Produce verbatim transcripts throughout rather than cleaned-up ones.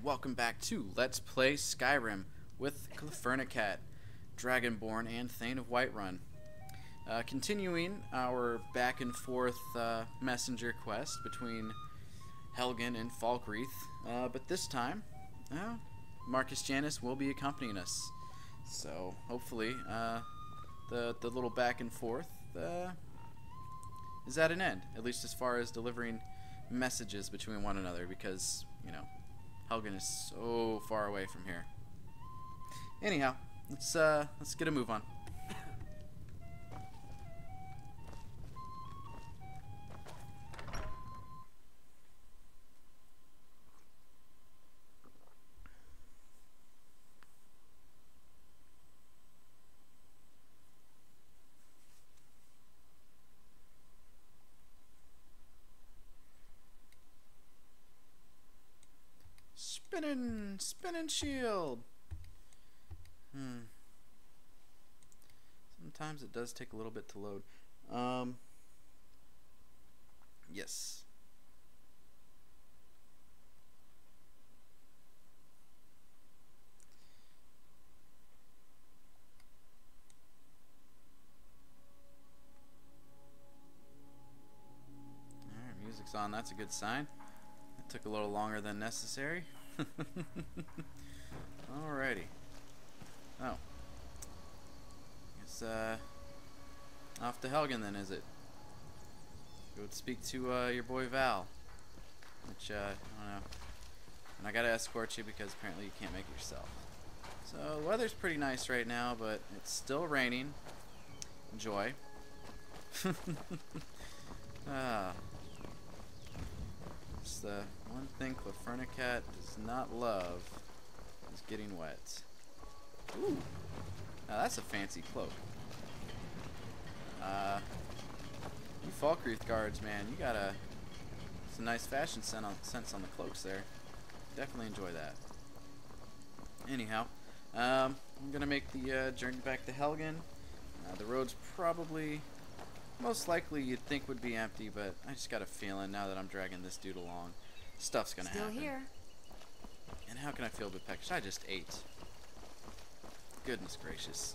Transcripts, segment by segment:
welcome back to Let's Play Skyrim with Clawfurnicat, Dragonborn, and Thane of Whiterun. Uh, continuing our back and forth uh, messenger quest between Helgen and Falkreath, uh, but this time, uh, Marcus Janus will be accompanying us. So hopefully, uh, the the little back and forth uh, is at an end, at least as far as delivering messages between one another, because you know Helgen is so far away from here. Anyhow, let's uh, let's get a move on. Spinning, spinning shield. Hmm. Sometimes it does take a little bit to load. Um. Yes. Alright, music's on. That's a good sign. It took a little longer than necessary. Alrighty. Oh. Guess, uh, off to Helgen then, is it? Go speak to, uh, your boy Val. Which, uh, I don't know. And I gotta escort you because apparently you can't make it yourself. So, the weather's pretty nice right now, but it's still raining. Enjoy. Ah. It's the one thing Clawfurnicat does not love is getting wet. Ooh, now that's a fancy cloak. Uh, you Falkreath guards, man, you got a some nice fashion sense on, sense on the cloaks there. Definitely enjoy that. Anyhow, um, I'm gonna make the uh, journey back to Helgen. Uh, the road's probably, most likely you'd think would be empty, but I just got a feeling now that I'm dragging this dude along, stuff's gonna Still happen. Still here. And how can I feel bepecked? I just ate. Goodness gracious.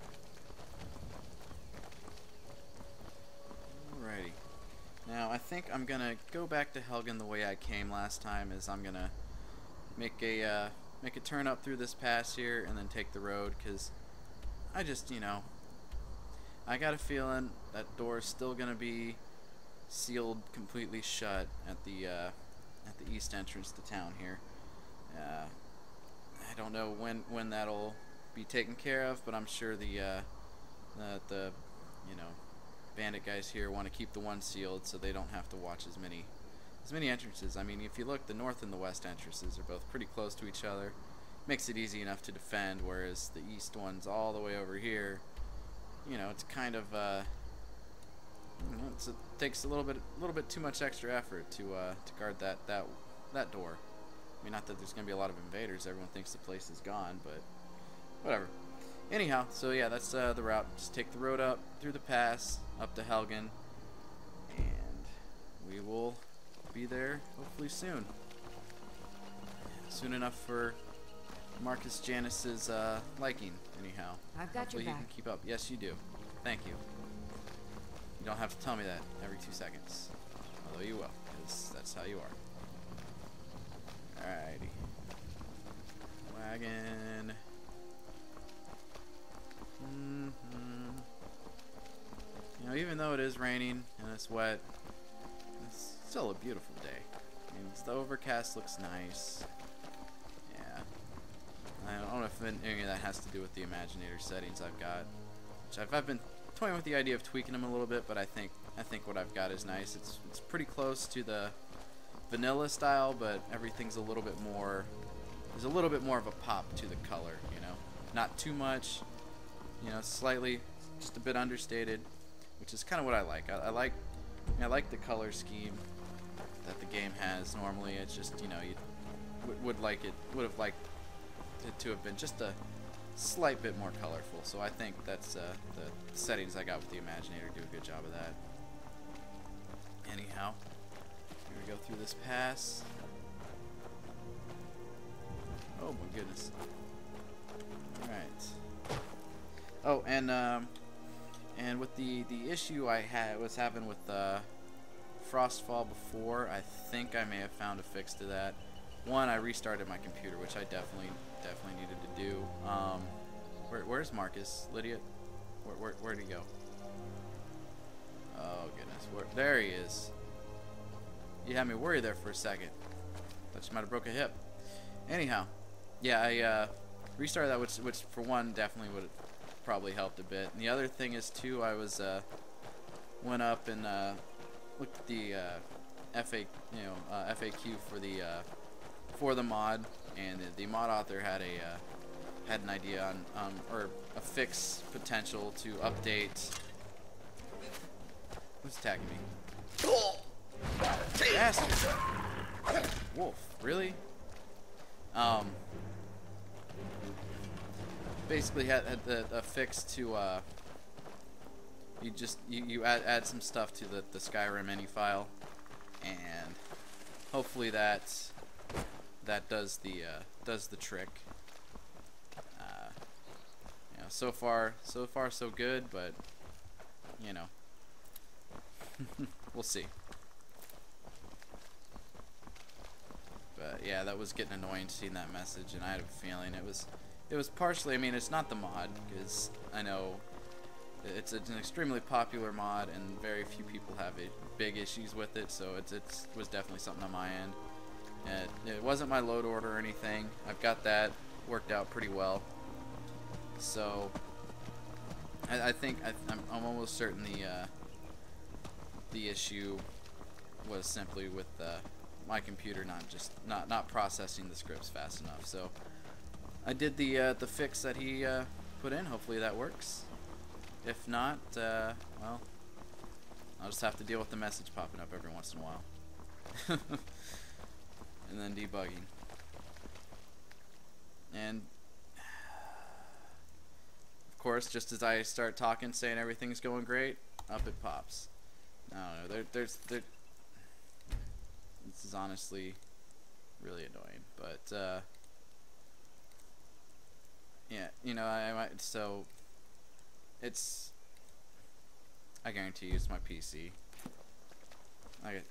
Alrighty. Now I think I'm gonna go back to Helgen the way I came last time. Is I'm gonna make a uh, make a turn up through this pass here and then take the road, because I just you know. I got a feeling that door's still gonna be sealed completely shut at the uh, at the east entrance to town here. Uh, I don't know when when that'll be taken care of, but I'm sure the uh, the, the you know bandit guys here want to keep the one sealed so they don't have to watch as many as many entrances. I mean, if you look, the north and the west entrances are both pretty close to each other. Makes it easy enough to defend, whereas the east one's all the way over here. You know, it's kind of uh, you know, it's, it takes a little bit, a little bit too much extra effort to uh, to guard that that that door. I mean, not that there's gonna be a lot of invaders. Everyone thinks the place is gone, but whatever. Anyhow, so yeah, that's uh, the route. Just take the road up through the pass up to Helgen, and we will be there hopefully soon. Soon enough for Marcus Janus's uh, liking, anyhow. I've got Hopefully your he back. can keep up. Yes, you do. Thank you. You don't have to tell me that every two seconds. Although you will, because that's how you are. Alrighty. Wagon. Mm-hmm. You know, even though it is raining and it's wet, it's still a beautiful day. I mean, the overcast looks nice. I don't know if any of that has to do with the Imaginator settings I've got. Which I've, I've been toying with the idea of tweaking them a little bit, but I think I think what I've got is nice. It's it's pretty close to the vanilla style, but everything's a little bit more. There's a little bit more of a pop to the color, you know. Not too much, you know, slightly, just a bit understated, which is kind of what I like. I, I like I like the color scheme that the game has normally. It's just, you know, you would, would like it would have liked it to have been just a slight bit more colorful. So I think that's uh, the settings I got with the Imaginator do a good job of that. Anyhow, here we go through this pass. goodness. Alright. Oh, and um, and with the the issue I had was having with uh, Frostfall before, I think I may have found a fix to that. One, I restarted my computer, which I definitely definitely needed to do. Um, where, where's Marcus? Lydia? Where, where where'd he go? Oh goodness, where, there he is. You had me worried there for a second. Thought you might have broke a hip. Anyhow, yeah, I uh, restarted that, which, which for one definitely would have probably helped a bit. And the other thing is too, I was uh, went up and uh, looked at the uh, F A, you know, uh, F A Q for the uh, for the mod, and the, the mod author had a uh, had an idea on um, or a fix potential to update. Who's attacking me? Bastard! Wolf, really? Um, basically had, had the a fix to uh, you just you, you add add some stuff to the the Skyrim menu file, and hopefully that that does the uh, does the trick. Uh, you know, so far so far so good, but you know, we'll see. But yeah, that was getting annoying seeing that message, and I had a feeling it was it was partially, I mean, it's not the mod, because I know it's an extremely popular mod and very few people have it, big issues with it, so it's it was definitely something on my end. And it wasn't my load order or anything. I've got that worked out pretty well. So I, I think I, I'm, I'm almost certain the uh, the issue was simply with uh, my computer not just not not processing the scripts fast enough. So I did the uh, the fix that he uh, put in. Hopefully that works. If not, uh, well, I'll just have to deal with the message popping up every once in a while. And then debugging. And of course, just as I start talking, saying everything's going great, up it pops. I don't know. There, there's, there. This is honestly really annoying, but uh, yeah, you know, I, I might. So it's. I guarantee you, it's my P C. Like,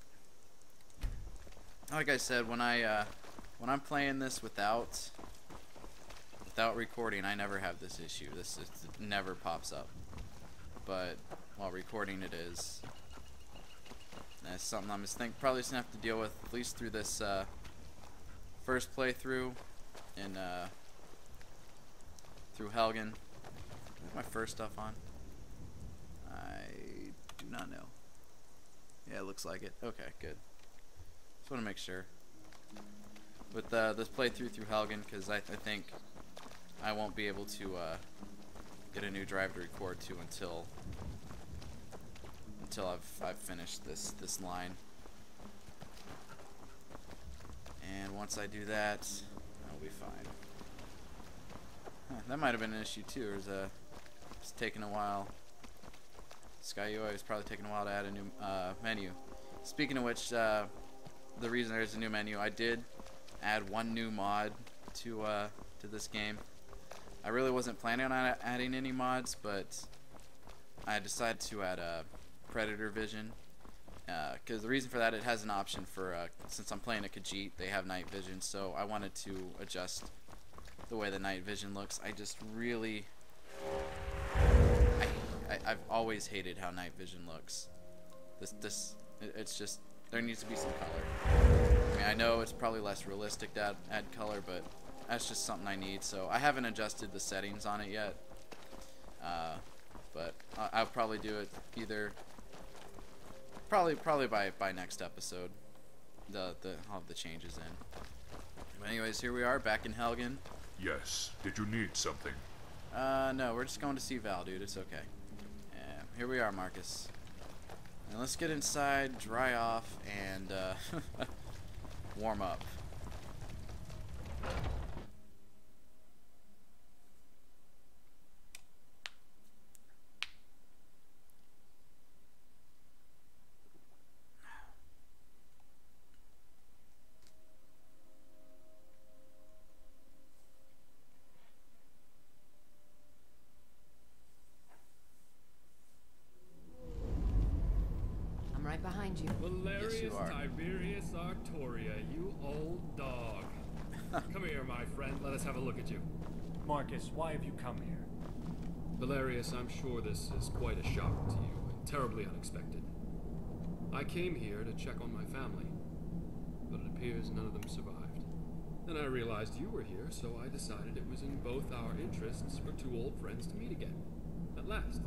like I said, when I uh, when I'm playing this without without recording, I never have this issue. This is, it never pops up. But while recording, it is. That's something I'm just think probably just gonna have to deal with at least through this uh, first playthrough in uh, through Helgen. Is my first stuff on? I do not know. Yeah, it looks like it. Okay, good. Just want to make sure with uh, this playthrough through Helgen, because I, I think I won't be able to uh, get a new drive to record to until until I've I've finished this this line. And once I do that, I'll be fine. Huh, that might have been an issue too. It was uh, it's taking a while. Sky U I is probably taking a while to add a new uh, menu. Speaking of which, uh, the reason there's a new menu, I did add one new mod to uh, to this game. I really wasn't planning on adding any mods, but I decided to add a Predator Vision, because uh, the reason for that, it has an option for uh, since I'm playing a khajiit, they have night vision, so I wanted to adjust the way the night vision looks. I just really I, I, I've always hated how night vision looks. This, this, it, it's just, there needs to be some color. I mean, I know it's probably less realistic to add, add color, but that's just something I need. So I haven't adjusted the settings on it yet, uh, but I, I'll probably do it either, probably, probably by by next episode. The the I'll have the changes in. But anyways, here we are back in Helgen. Yes. Did you need something? Uh, no, we're just going to see Val, dude. It's okay. Yeah, here we are, Marcus. And let's get inside, dry off, and uh, warm up. behind you. Valerius Yes, you are. Tiberius Artoria, you old dog. Come here, my friend. Let us have a look at you. Marcus, why have you come here? Valerius, I'm sure this is quite a shock to you and terribly unexpected. I came here to check on my family, but it appears none of them survived. Then I realized you were here, so I decided it was in both our interests for two old friends to meet again. At last.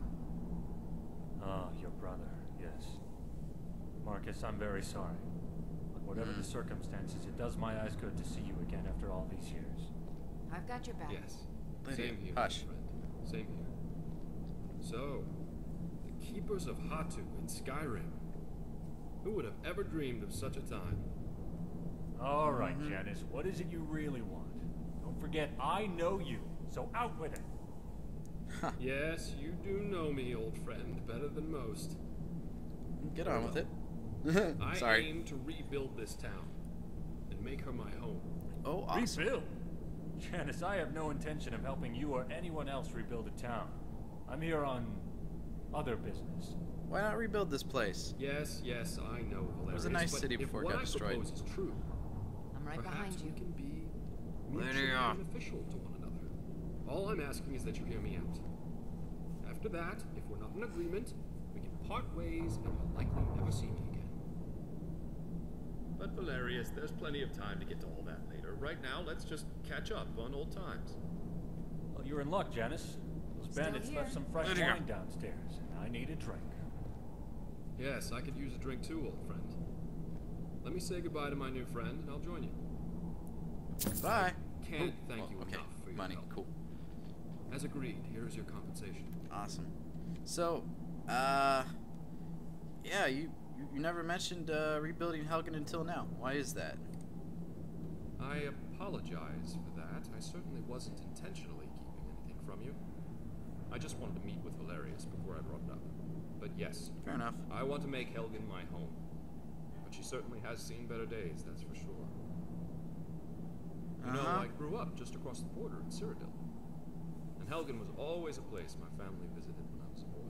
Ah, your brother, yes. Marcus, I'm very sorry. But whatever Mm. the circumstances, it does my eyes good to see you again after all these years. I've got your back. Yes. Lydia, Same here, hush. my friend. Same here. So, the Keepers of Hatu in Skyrim. Who would have ever dreamed of such a time? All right, Mhm. Janice, what is it you really want? Don't forget, I know you, so out with it. Yes, you do know me, old friend, better than most. Get on with it. I Sorry. aim to rebuild this town and make her my home. Oh, awesome. Rebuild? Janice, I have no intention of helping you or anyone else rebuild a town. I'm here on other business. Why not rebuild this place? Yes, yes, I know, Valerius. It was a nice but city if before it what got I destroyed. propose is true, I'm right perhaps behind you. we can be Lydia. mutually beneficial to one another. All I'm asking is that you hear me out. After that, if we're not in agreement, we can part ways and you'll likely never see me again. But Valerius, there's plenty of time to get to all that later. Right now, let's just catch up on old times. Well, you're in luck, Janice. Those Still bandits here. left some fresh Lydia. wine downstairs, and I need a drink. Yes, I could use a drink too, old friend. Let me say goodbye to my new friend, and I'll join you. Bye. Can't Oh, thank well, you okay. enough for your Money. help. Cool. As agreed, here is your compensation. Awesome. So, uh, yeah, you you, you never mentioned uh, rebuilding Helgen until now. Why is that? I apologize for that. I certainly wasn't intentionally keeping anything from you. I just wanted to meet with Valerius before I brought it up. But yes, Fair enough. I want to make Helgen my home. But she certainly has seen better days, that's for sure. You know, Uh-huh. I grew up just across the border in Cyrodiil. And Helgen was always a place my family visited when I was a boy.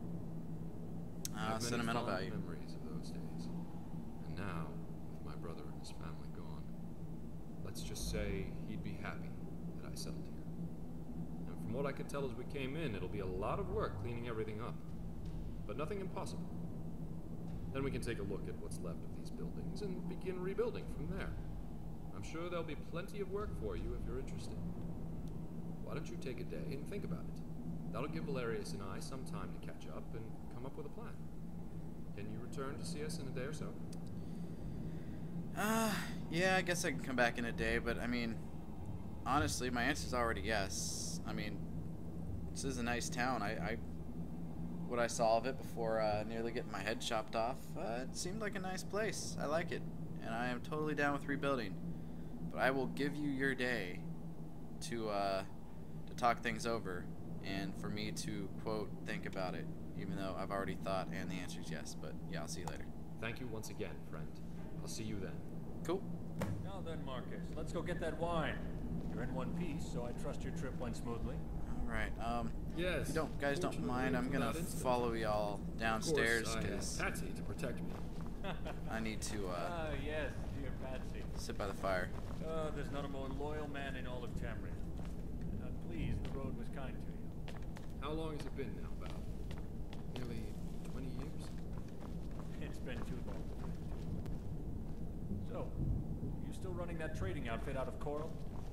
I Uh, have many sentimental fond value. memories of those days. And now, with my brother and his family gone, let's just say he'd be happy that I settled here. And from what I could tell as we came in, it'll be a lot of work cleaning everything up. But nothing impossible. Then we can take a look at what's left of these buildings and begin rebuilding from there. I'm sure there'll be plenty of work for you if you're interested. Why don't you take a day and think about it? That'll give Valerius and I some time to catch up and come up with a plan. Can you return to see us in a day or so? Uh, yeah, I guess I can come back in a day, but I mean, honestly, my answer's already yes. I mean, this is a nice town. I, I what I saw of it before uh, nearly getting my head chopped off, uh, it seemed like a nice place. I like it, and I am totally down with rebuilding. But I will give you your day to uh, to talk things over, and for me to quote think about it, even though I've already thought and the answer is yes. But yeah, I'll see you later. Thank you once again, friend. I'll see you then. Cool. Now then, Marcus, let's go get that wine. You're in one piece, so I trust your trip went smoothly. All right. Um. Yes. If you don't, guys don't fortunately, mind, I'm for gonna that instant. follow y'all downstairs Of course, I have because Patsy to protect me. I need to uh, Ah, yes, dear Patsy. sit by the fire. Oh, there's not a more loyal man in all of Tamriel. And I'm pleased the road was kind to you. How long has it been now, Val? Nearly twenty years? It's been too long. So, you still running that trading outfit out of Coral?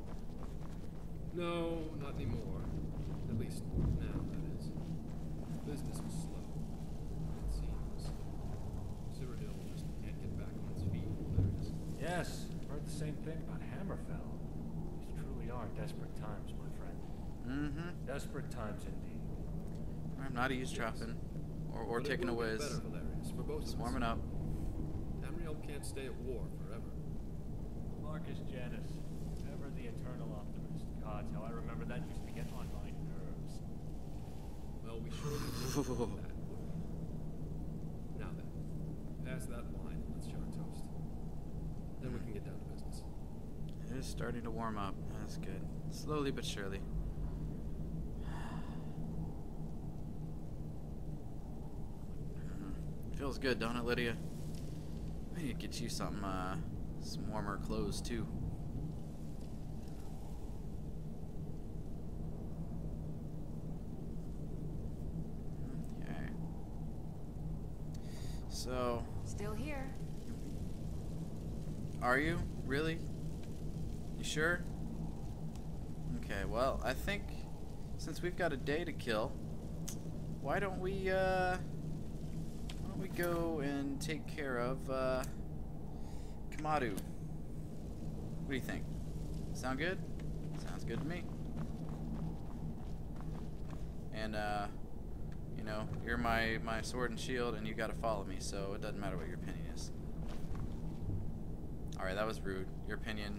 No, not anymore. At least now, that is. Business was slow, it seems. Cyrodiil just can't get back on its feet. There's Yes, heard the same thing about Hammerfell. These truly are desperate times, my friend. Mm-hmm. Desperate times indeed. I'm not eavesdropping or, or But it taking a will get whiz. better, Valerius, for both Just of us. warming up. Tamriel can't stay at war forever. Marcus Janus, ever the eternal optimist. God, how I remember that used to get on my nerves. Well, we surely will do that. Now then, pass that wine and let's share a toast. Then we can get down to business. It is starting to warm up. That's good. Slowly but surely. Feels good, don't it, Lydia? I need to get you some, uh, some warmer clothes too. Okay. So. Still here. Are you? Really? You sure? Okay, well, I think since we've got a day to kill, why don't we, uh, why don't we go and take care of, uh, Kematu? What do you think? Sound good? Sounds good to me. And, uh, you know, you're my, my sword and shield, and you gotta follow me, so it doesn't matter what your opinion is. Alright, that was rude. Your opinion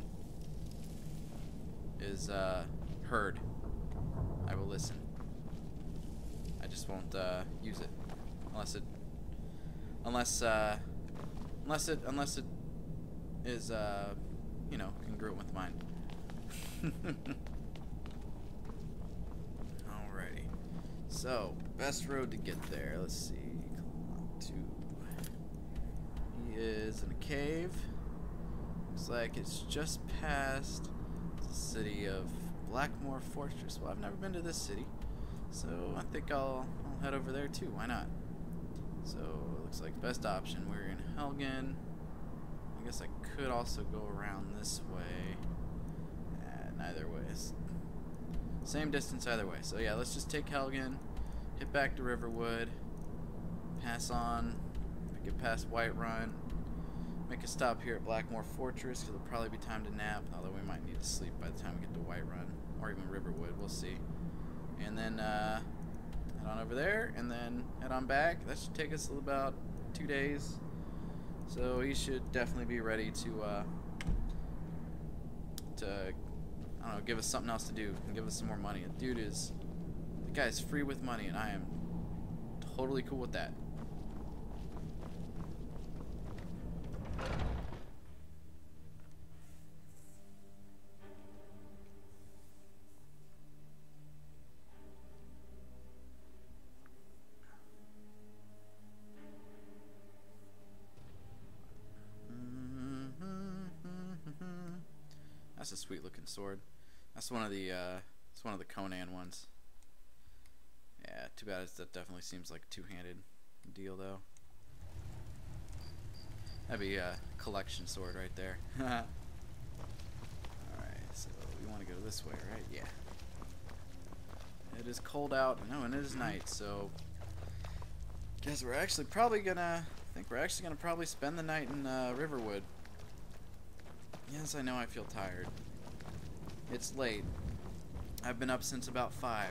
is, uh, heard. I will listen. I just won't, uh, use it. Unless it... Unless, uh... Unless it... Unless it is, uh... you know, congruent with mine. Alrighty. So, best road to get there. Let's see. Two. He is in a cave. Looks like it's just past the city of Blackmoor Fortress. Well, I've never been to this city, so I think I'll, I'll head over there too. Why not? So it looks like best option. We're in Helgen. I guess I could also go around this way. Uh, neither way. It's same distance either way. So yeah, let's just take Helgen, hit back to Riverwood, pass on, get past Whiterun. Make a stop here at Blackmoor Fortress, because it'll probably be time to nap, although we might need to sleep by the time we get to Whiterun, or even Riverwood, we'll see. And then, uh, head on over there, and then head on back. That should take us about two days. So he should definitely be ready to, uh, to, I don't know, give us something else to do, and give us some more money. The dude is, the guy's free with money, and I am totally cool with that. That's a sweet looking sword. That's one of the uh, it's one of the Conan ones. Yeah, too bad. That definitely seems like a two-handed deal, though. That'd be a collection sword right there. All right, so we want to go this way, right? Yeah. It is cold out. No, and it is night, so guess we're actually probably gonna. I think we're actually gonna probably spend the night in uh, Riverwood. Yes, I know I feel tired. It's late. I've been up since about five.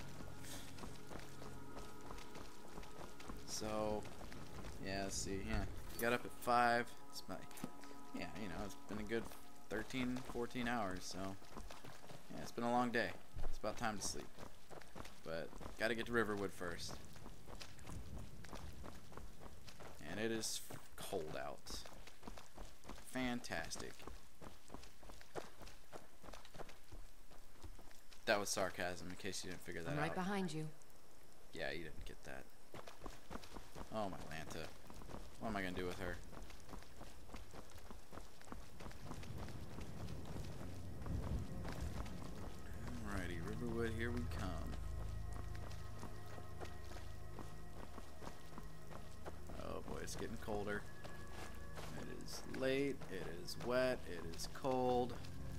So, yeah, let's see. Yeah, got up at five. It's about, yeah, you know, it's been a good thirteen, fourteen hours. So, yeah, it's been a long day. It's about time to sleep. But, gotta get to Riverwood first. And it is cold out. Fantastic. That was sarcasm, in case you didn't figure that I'm right out. behind you. Yeah, you didn't get that. Oh, my Lanta. What am I going to do with her? Alrighty, Riverwood, here we come. Oh boy, it's getting colder. It is late, it is wet, it is cold.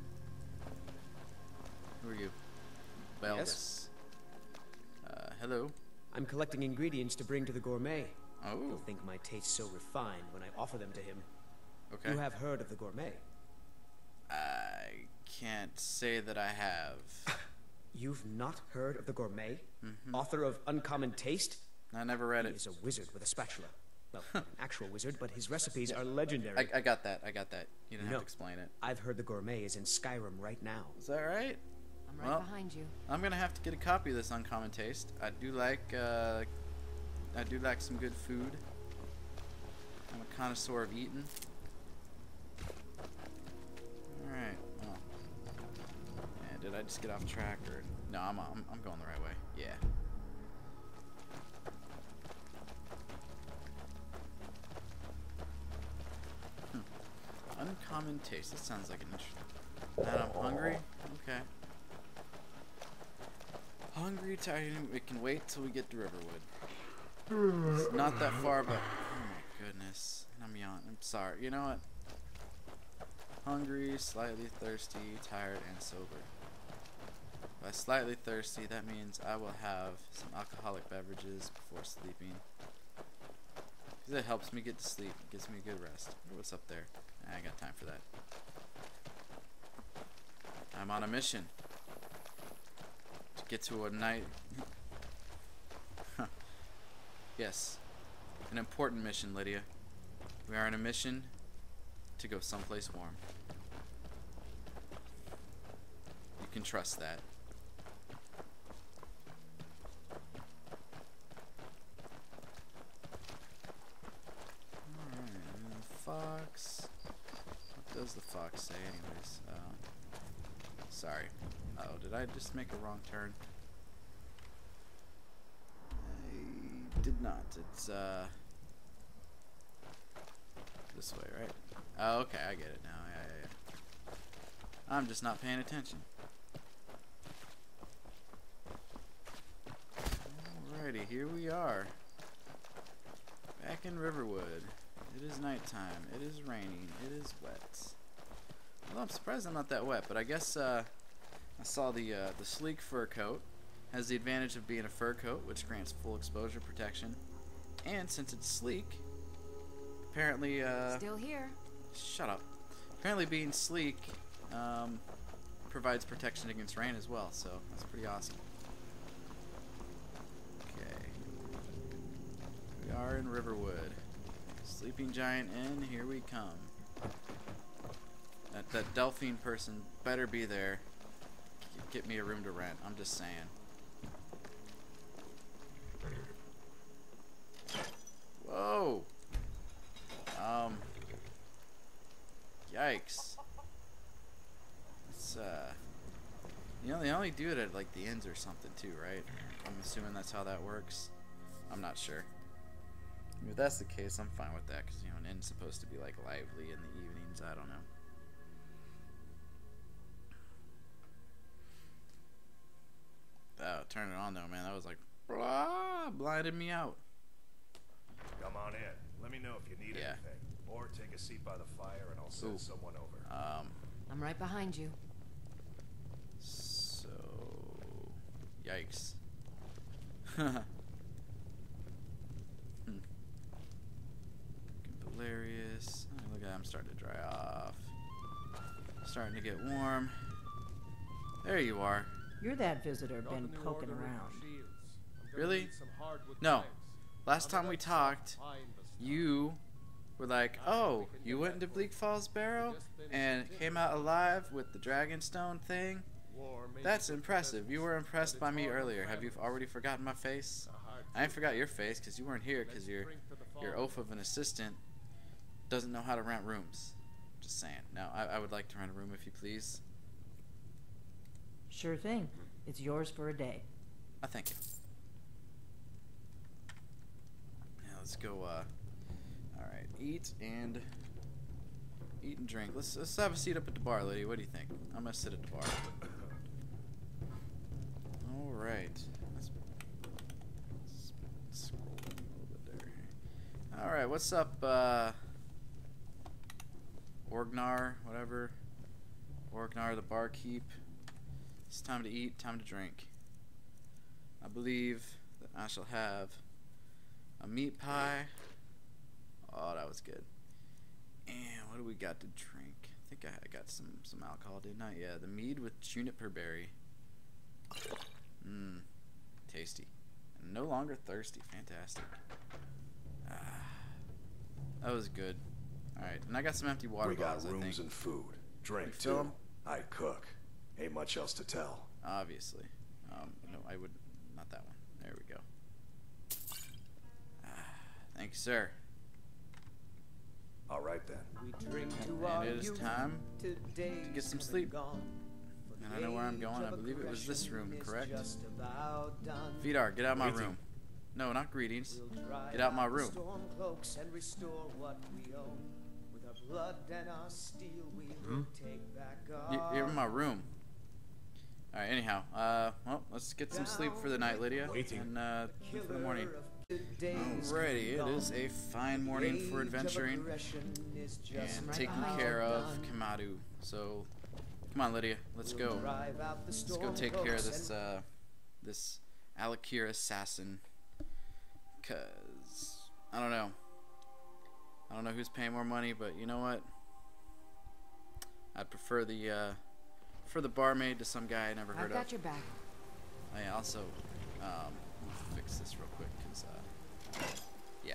Who are you? Belvis. Yes? Uh, hello. I'm collecting ingredients to bring to the gourmet. Oh. He'll think my taste so refined when I offer them to him. Okay. You have heard of the gourmet? I can't say that I have. You've not heard of the gourmet? Mm-hmm. Author of Uncommon Taste? I never read He it. is a wizard with a spatula. Well, an actual wizard, but his recipes are legendary. I, I got that. I got that. You didn't No. have to explain it. I've heard the gourmet is in Skyrim right now. Is that right? I'm right Well, behind you. I'm gonna have to get a copy of this Uncommon Taste. I do like, uh, I do like some good food. I'm a connoisseur of eating. All right. Well, yeah, did I just get off track or no? I'm I'm, I'm going the right way. Yeah. Uncommon taste. This sounds like an interesting. Now I'm hungry. Okay. Hungry, tired. We can wait till we get to Riverwood. It's not that far, but oh my goodness. I'm yawning. I'm sorry. You know what? Hungry, slightly thirsty, tired, and sober. By slightly thirsty, that means I will have some alcoholic beverages before sleeping. Because it helps me get to sleep. It gives me a good rest. What's up there? I ain't got time for that. I'm on a mission. To get to a night... Yes. An important mission, Lydia. We are on a mission to go someplace warm. You can trust that. Alright, fox. What does the fox say anyways? Um, sorry. Oh, did I just make a wrong turn? I did not. It's, uh... this way, right? Oh, okay, I get it now. Yeah, yeah, yeah. I'm just not paying attention. Alrighty, here we are. Back in Riverwood. It is nighttime. It is raining. It is wet. Well, I'm surprised I'm not that wet, but I guess uh, I saw the uh, the sleek fur coat has the advantage of being a fur coat, which grants full exposure protection, and since it's sleek, apparently uh, Still here. shut up. Apparently, being sleek um, provides protection against rain as well, so that's pretty awesome. Okay, we are in Riverwood. Sleeping Giant Inn, here we come. That, that Delphine person better be there. Get me a room to rent, I'm just saying. Whoa! Um... Yikes. It's, uh... You know, they only do it at, like, the inns or something, too, right? I'm assuming that's how that works. I'm not sure. If that's the case, I'm fine with that, because, you know, an inn's supposed to be, like, lively in the evenings. I don't know. Oh, turn it on, though, man. That was, like, blah, blinded me out. Come on in. Let me know if you need Yeah. anything. Or take a seat by the fire and I'll send Ooh. someone over. Um, I'm right behind you. so... Yikes. hmm. Hilarious. Oh, look at that, I'm starting to dry off. Starting to get warm. There you are. You're that visitor been poking around. Really? No. Last time we talked, you were like, oh, you went into Bleak Falls Barrow and came out alive with the Dragonstone thing? That's impressive. You were impressed by me earlier. Have you already forgotten my face? I ain't forgot your face because you weren't here because your, your oaf of an assistant doesn't know how to rent rooms. Just saying. Now, I, I would like to rent a room if you please. Sure thing. It's yours for a day. I thank you. Now let's go. Uh, all right, eat and eat and drink. Let's let's have a seat up at the bar, lady. What do you think? I'm gonna sit at the bar. All right. Let's, let's scroll a little bit there. All right, what's up, uh, Orgnar? Whatever. Orgnar, the barkeep. It's time to eat, time to drink. I believe that I shall have a meat pie. Oh, that was good. And what do we got to drink? I think I got some, some alcohol, didn't I? Yeah, the mead with juniper berry. Mmm, tasty. And no longer thirsty. Fantastic. Ah, that was good. Alright, and I got some empty water We got bottles, I rooms think. and food. Drink, You fill too. 'em? I cook. Ain't much else to tell. Obviously. Um, no, I would... Not that one. There we go. Ah, thank you, sir. All right, then. We drink to And our it is youth, time today to get some come sleep. gone. For And the I know where I'm age going. I of believe it was this room, aggression is correct? just about done. Vidar, get out of my Greeting. room. No, not greetings. We'll drive Get out my the room. storm cloaks and restore what we own. With our blood and our steel we Hmm? will take back You- our You're in my room. All right. Anyhow, uh, well, let's get some sleep for the night, Lydia, Waiting. and uh, for the morning. today's Alrighty, it gone. is a fine morning for Age of adventuring aggression is just and right taking behind care you. of Kematu. So, come on, Lydia, let's go. Drive out the Let's go storm take care of clouds this and uh, this Alik'r assassin. Cause I don't know. I don't know who's paying more money, but you know what? I'd prefer the uh, prefer the barmaid to some guy I never heard I've of. got your back. I also um, let me fix this real quick, cause uh, yeah,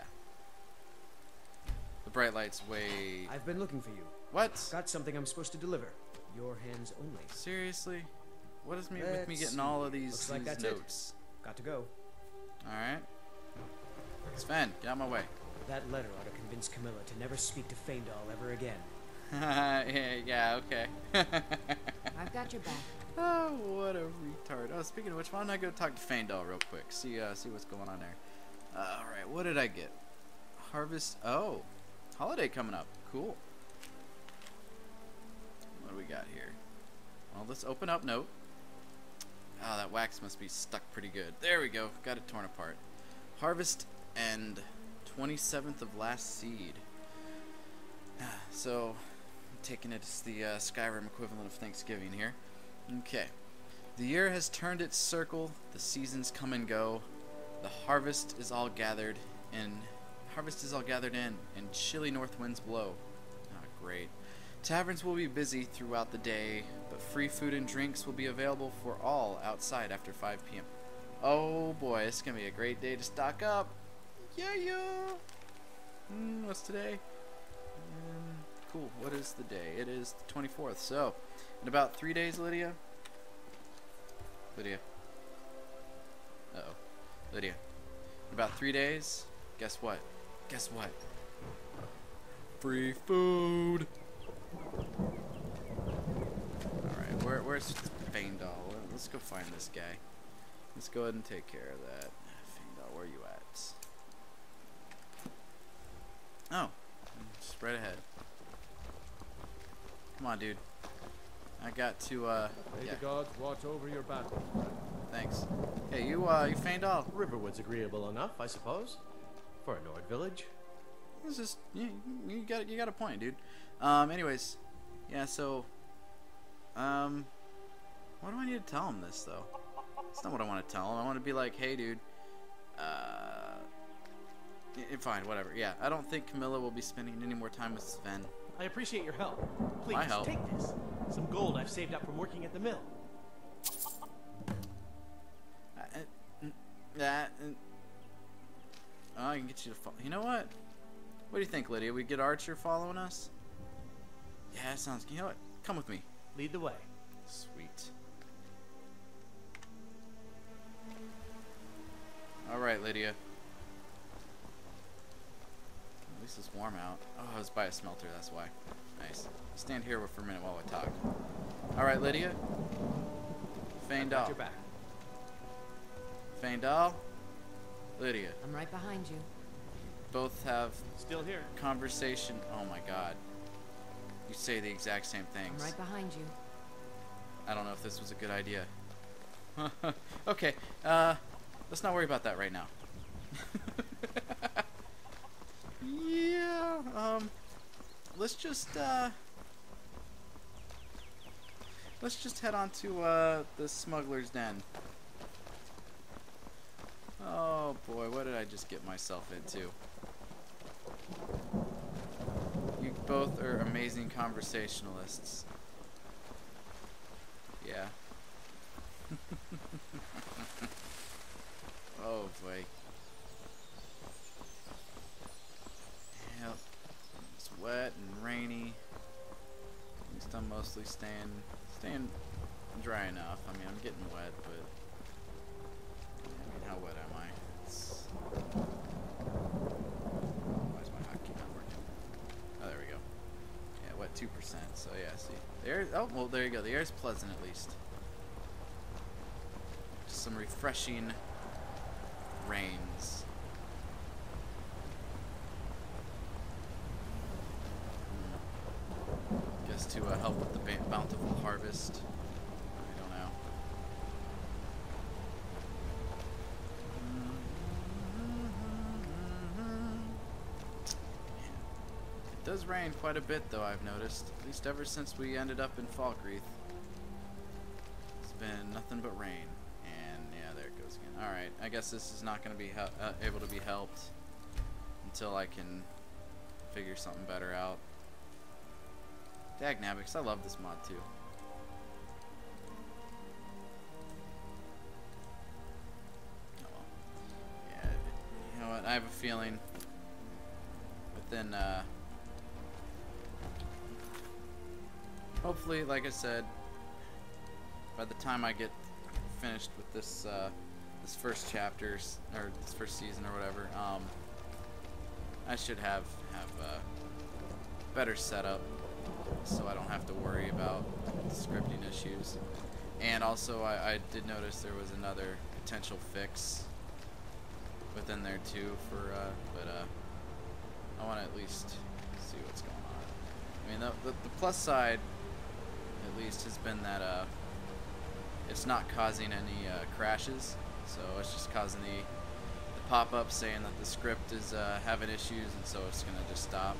the bright light's way. I've been looking for you. What? Got something I'm supposed to deliver. Your hands only. Seriously? What is me with me Let's getting see. all of these, Looks like these that's it. notes? Got to go. All right. Sven, get out of my way. That letter ought to convince Camilla to never speak to Feindal ever again. yeah, yeah, okay. I've got your back. Oh, what a retard. Oh, speaking of which, why don't I go talk to Feindal real quick? See, uh, see what's going on there. Uh, all right, what did I get? Harvest. Oh, holiday coming up. Cool. What do we got here? Well, let's open up note. Oh, that wax must be stuck pretty good. There we go. Got it torn apart. Harvest and twenty-seventh of last seed. So, I'm taking it as the uh, Skyrim equivalent of Thanksgiving here. Okay. The year has turned its circle. The seasons come and go. The harvest is all gathered in. Harvest is all gathered in, and chilly north winds blow. Ah, great. Taverns will be busy throughout the day, but free food and drinks will be available for all outside after five p m Oh boy, it's gonna be a great day to stock up. Yeah, yeah. Mm, what's today? Um, cool. What is the day? It is the twenty-fourth. So, in about three days, Lydia. Lydia. Uh oh. Lydia. In about three days, guess what? Guess what? Free food. Alright, where, where's Feindal? Let's go find this guy. Let's go ahead and take care of that. Feindal, where you at? Oh, just right ahead. Come on, dude. I got to, uh, May yeah, the gods watch over your battle. thanks. Hey, you, uh, you Feindal. Riverwood's agreeable enough, I suppose, for a Nord village. This is you, you got you got a point, dude. Um, anyways, yeah. So, um, what do I need to tell him this though? That's not what I want to tell him. I want to be like, hey, dude. Uh, y- fine, whatever. Yeah, I don't think Camilla will be spending any more time with Sven. I appreciate your help. Please, My help? take this. Some gold I've saved up from working at the mill. Uh, uh, that. Uh, oh, I can get you to follow. You know what? What do you think, Lydia? We get Archer following us? Yeah, that sounds. You know what? Come with me. Lead the way. Sweet. Alright, Lydia. At least it's warm out. Oh, I was by a smelter, that's why. Nice. Stand here for a minute while I talk. Alright, Lydia. I've got Feindal. your back. Feindal. Lydia. I'm right behind you. Both have Still here. conversation. Oh my god. You say the exact same I'm things. right behind you. I don't know if this was a good idea. Okay, uh, let's not worry about that right now. Yeah, um, let's just, uh, let's just head on to, uh, the smuggler's den. Oh boy, what did I just get myself into? You both are amazing conversationalists. Yeah. Oh boy. Yep. It's wet and rainy. At least I'm mostly staying staying dry enough. I mean, I'm getting wet, but I mean, how wet am I? It's... Why is my hotkey not working? Oh, there we go. Yeah, wet two percent. So yeah, see, the air. Oh, well, there you go. The air's pleasant at least. Just some refreshing rains. things to uh, help with the ba bountiful harvest. I don't know. It does rain quite a bit, though, I've noticed. At least ever since we ended up in Falkreath. It's been nothing but rain. And, yeah, there it goes again. Alright, I guess this is not going to be uh, able to be helped until I can figure something better out. Dagnabbits, I love this mod too. Oh well. Yeah, you know what, I have a feeling within, uh, hopefully, like I said, by the time I get finished with this, uh, this first chapters, or this first season or whatever, um, I should have, have, uh, better setup, so I don't have to worry about the scripting issues. And also, I, I did notice there was another potential fix within there too for, uh, but, uh, I want to at least see what's going on. I mean, the, the, the plus side, at least, has been that, uh, it's not causing any, uh, crashes, so it's just causing the, the pop-up saying that the script is, uh, having issues, and so it's gonna just stop.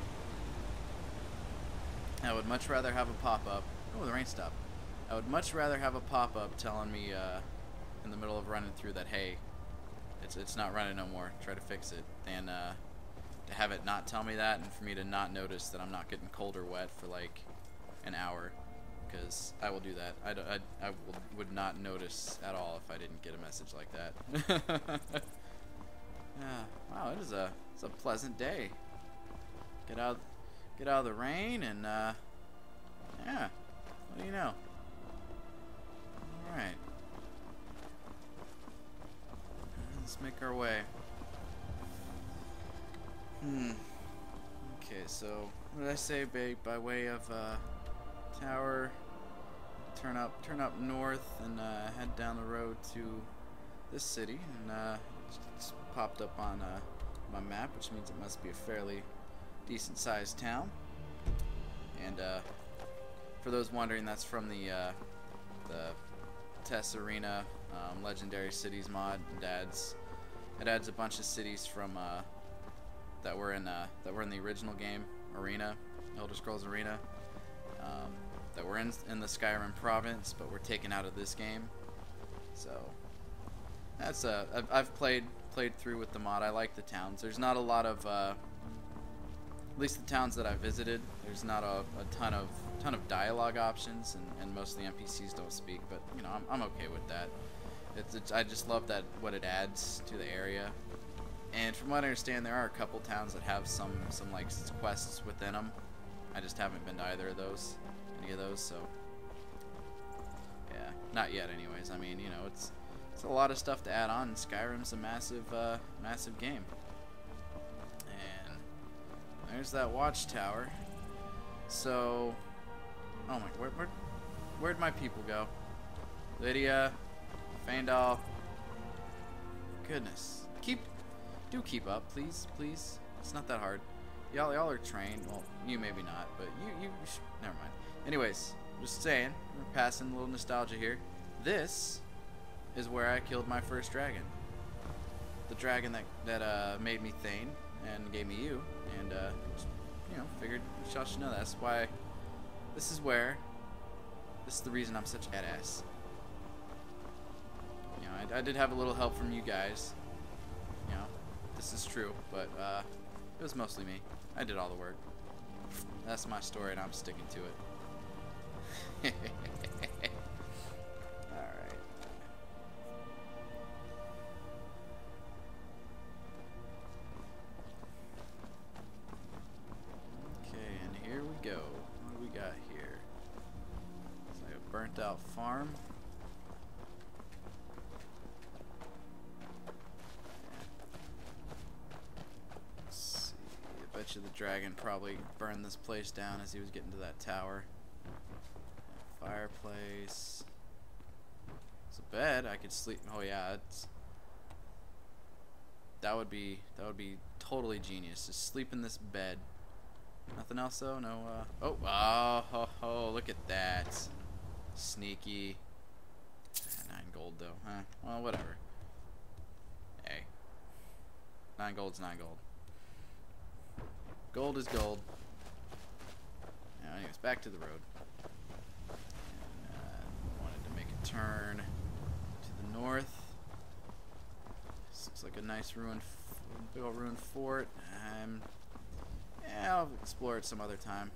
I would much rather have a pop-up. Oh, the rain stopped. I would much rather have a pop-up telling me uh, in the middle of running through that, hey, it's it's not running no more. Try to fix it. Than uh, to have it not tell me that, and for me to not notice that I'm not getting cold or wet for like an hour, because I will do that. I, d I, I will, would not notice at all if I didn't get a message like that. Yeah. Wow, it is a it's a pleasant day. Get out. Get out of the rain and, uh, yeah, what do you know? Alright. Let's make our way. Hmm. Okay, so, what did I say, by, by way of, uh, tower, turn up, turn up north and, uh, head down the road to this city, and, uh, it's popped up on, uh, my map, which means it must be a fairly decent sized town. And uh, for those wondering, that's from the uh, the Tess Arena um, Legendary Cities mod. It adds it adds a bunch of cities from uh, that were in uh, that were in the original game Arena, Elder Scrolls Arena, um, that were in in the Skyrim province, but were taken out of this game. So that's uh, I've, I've played played through with the mod. I like the towns. There's not a lot of uh, at least the towns that I visited, there's not a, a ton of ton of dialogue options, and, and most of the N P Cs don't speak. But you know, I'm, I'm okay with that. It's, it's I just love that what it adds to the area. And from what I understand, there are a couple towns that have some some like quests within them. I just haven't been to either of those, any of those. So yeah, not yet. Anyways, I mean, you know, it's it's a lot of stuff to add on. And Skyrim's a massive uh, massive game. There's that watchtower. So, oh my, where, where, where'd my people go? Lydia, Faendal. Goodness, keep, do keep up, please, please. It's not that hard. Y'all, y'all are trained. Well, you maybe not, but you, you, you should, never mind. Anyways, just saying, we're passing a little nostalgia here. This is where I killed my first dragon. The dragon that that uh, made me Thane and gave me you. And, uh, just, you know, figured y'all should know that. That's why this is where, this is the reason I'm such a badass. You know, I, I did have a little help from you guys. You know, this is true, but, uh, it was mostly me. I did all the work. That's my story, and I'm sticking to it. Alright. Go. What do we got here? It's like a burnt out farm. Let's see. I bet you the dragon probably burned this place down as he was getting to that tower. Fireplace. It's a bed. I could sleep. Oh yeah, it's. That would be that would be totally genius. Just sleep in this bed. Nothing else though? No, uh... Oh, oh, ho, ho, look at that. Sneaky. Ah, nine gold though, huh? Well, whatever. Hey. Nine gold's nine gold. Gold is gold. Now, anyways, back to the road. And, uh, wanted to make a turn to the north. This looks like a nice ruined, big old ruined fort. Um, yeah, I'll explore it some other time.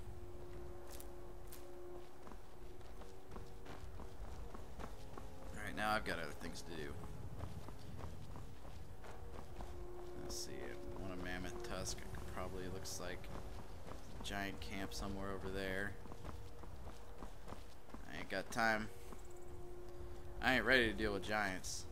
Alright, now I've got other things to do. Let's see, I want a mammoth tusk. It probably looks like a giant camp somewhere over there. I ain't got time. I ain't ready to deal with giants.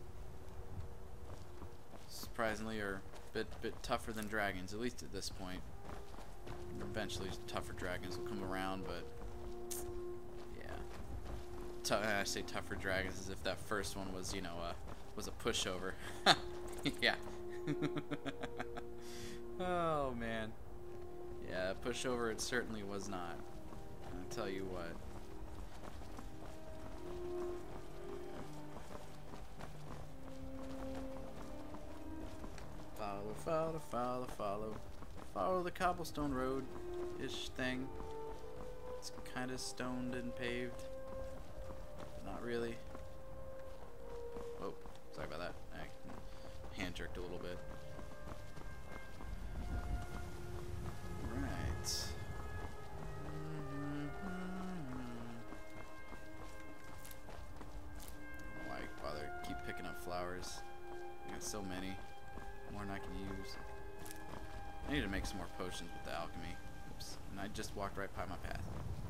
Surprisingly, are a bit, bit tougher than dragons, at least at this point. Eventually, tougher dragons will come around, but yeah. T I say tougher dragons as if that first one was, you know, uh, was a pushover. Yeah. Oh man. Yeah, pushover it certainly was not. I'll tell you what. Follow, follow, follow, follow. Follow the cobblestone road-ish thing. It's kind of stoned and paved. Not really. Oh, sorry about that. I hand jerked a little bit. Right. Why bother keep picking up flowers? I got so many. More than I can use. I need to make some more potions with the alchemy. Oops. And I just walked right by my path.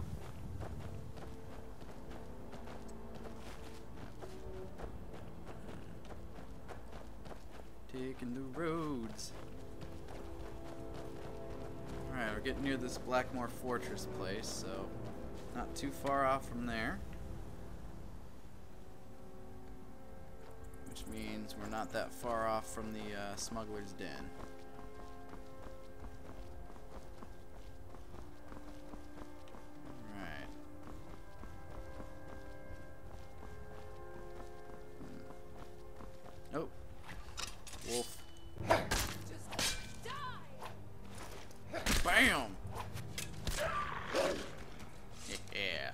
Taking the roads. Alright, we're getting near this Blackmoor Fortress place, so not too far off from there. Which means we're not that far off from the uh, Smuggler's Den. Alright. Hmm. Oh. Wolf. Bam! Yeah.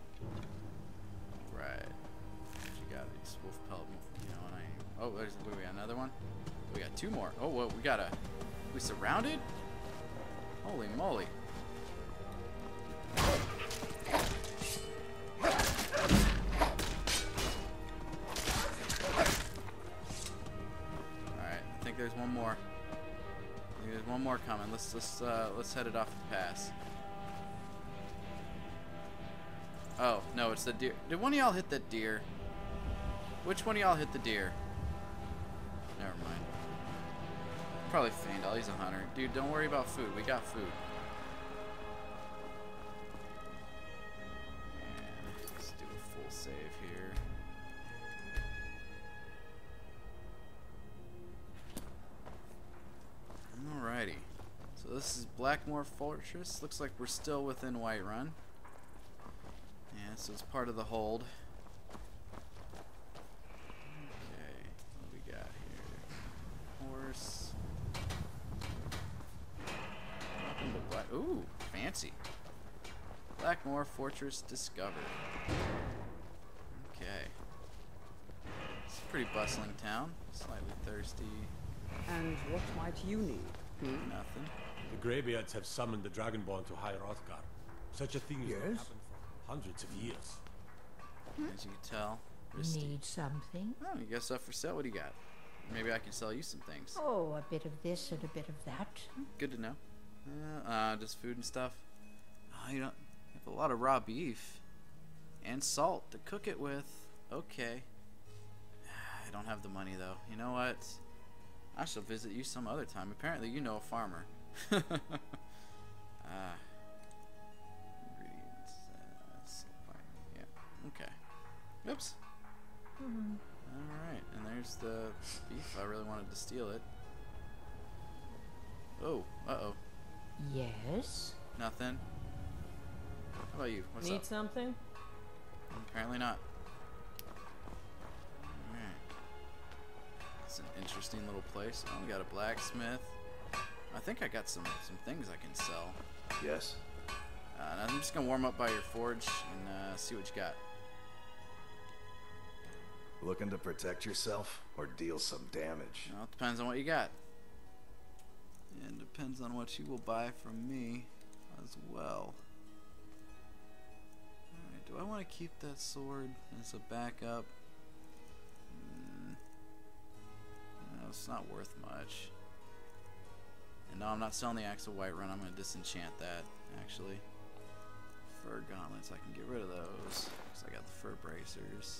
Right. You got these wolf pelt. You know, and I. Oh, there's we got another one. We got two more. Oh, well, we got a. We surrounded. Holy moly! There's one more. I think there's one more coming. Let's let's uh, let's head it off the pass. Oh no, it's the deer. Did one of y'all hit that deer? Which one of y'all hit the deer? Never mind. Probably Faendal. He's a hunter. Dude, don't worry about food. We got food. And let's do a full save here. Alrighty, so this is Blackmoor Fortress. Looks like we're still within Whiterun. Yeah, so it's part of the hold. Okay, what do we got here? Horse. Welcome to Black. Ooh, fancy. Blackmoor Fortress discovered. Okay. It's a pretty bustling town. Slightly thirsty. And what might you need? Hmm? Nothing. The Greybeards have summoned the Dragonborn to High Hrothgar. Such a thing has not happened for hundreds of years. As you can tell, Risty. Need something? Oh, you got stuff for sale? What do you got? Maybe I can sell you some things. Oh, a bit of this and a bit of that. Good to know. Uh, uh just food and stuff. Oh, you don't you have a lot of raw beef and salt to cook it with. Okay. I don't have the money though. You know what? I shall visit you some other time. Apparently you know a farmer. Ah. uh, ingredients. Uh, yeah. Okay. Oops. Mm-hmm. Alright. And there's the beef. I really wanted to steal it. Oh. Uh-oh. Yes? Nothing. How about you? What's Need up? something? Apparently not. Alright. It's an interesting little place. Oh, we got a blacksmith. I think I got some some things I can sell. Yes. Uh, and I'm just gonna warm up by your forge and uh, see what you got. Looking to protect yourself or deal some damage? Well, it depends on what you got. And depends on what you will buy from me as well. Alright, do I want to keep that sword as a backup? Mm, no, it's not worth much. And no, I'm not selling the Axe of Whiterun. I'm going to disenchant that, actually. Fur gauntlets, I can get rid of those. Because I got the fur bracers.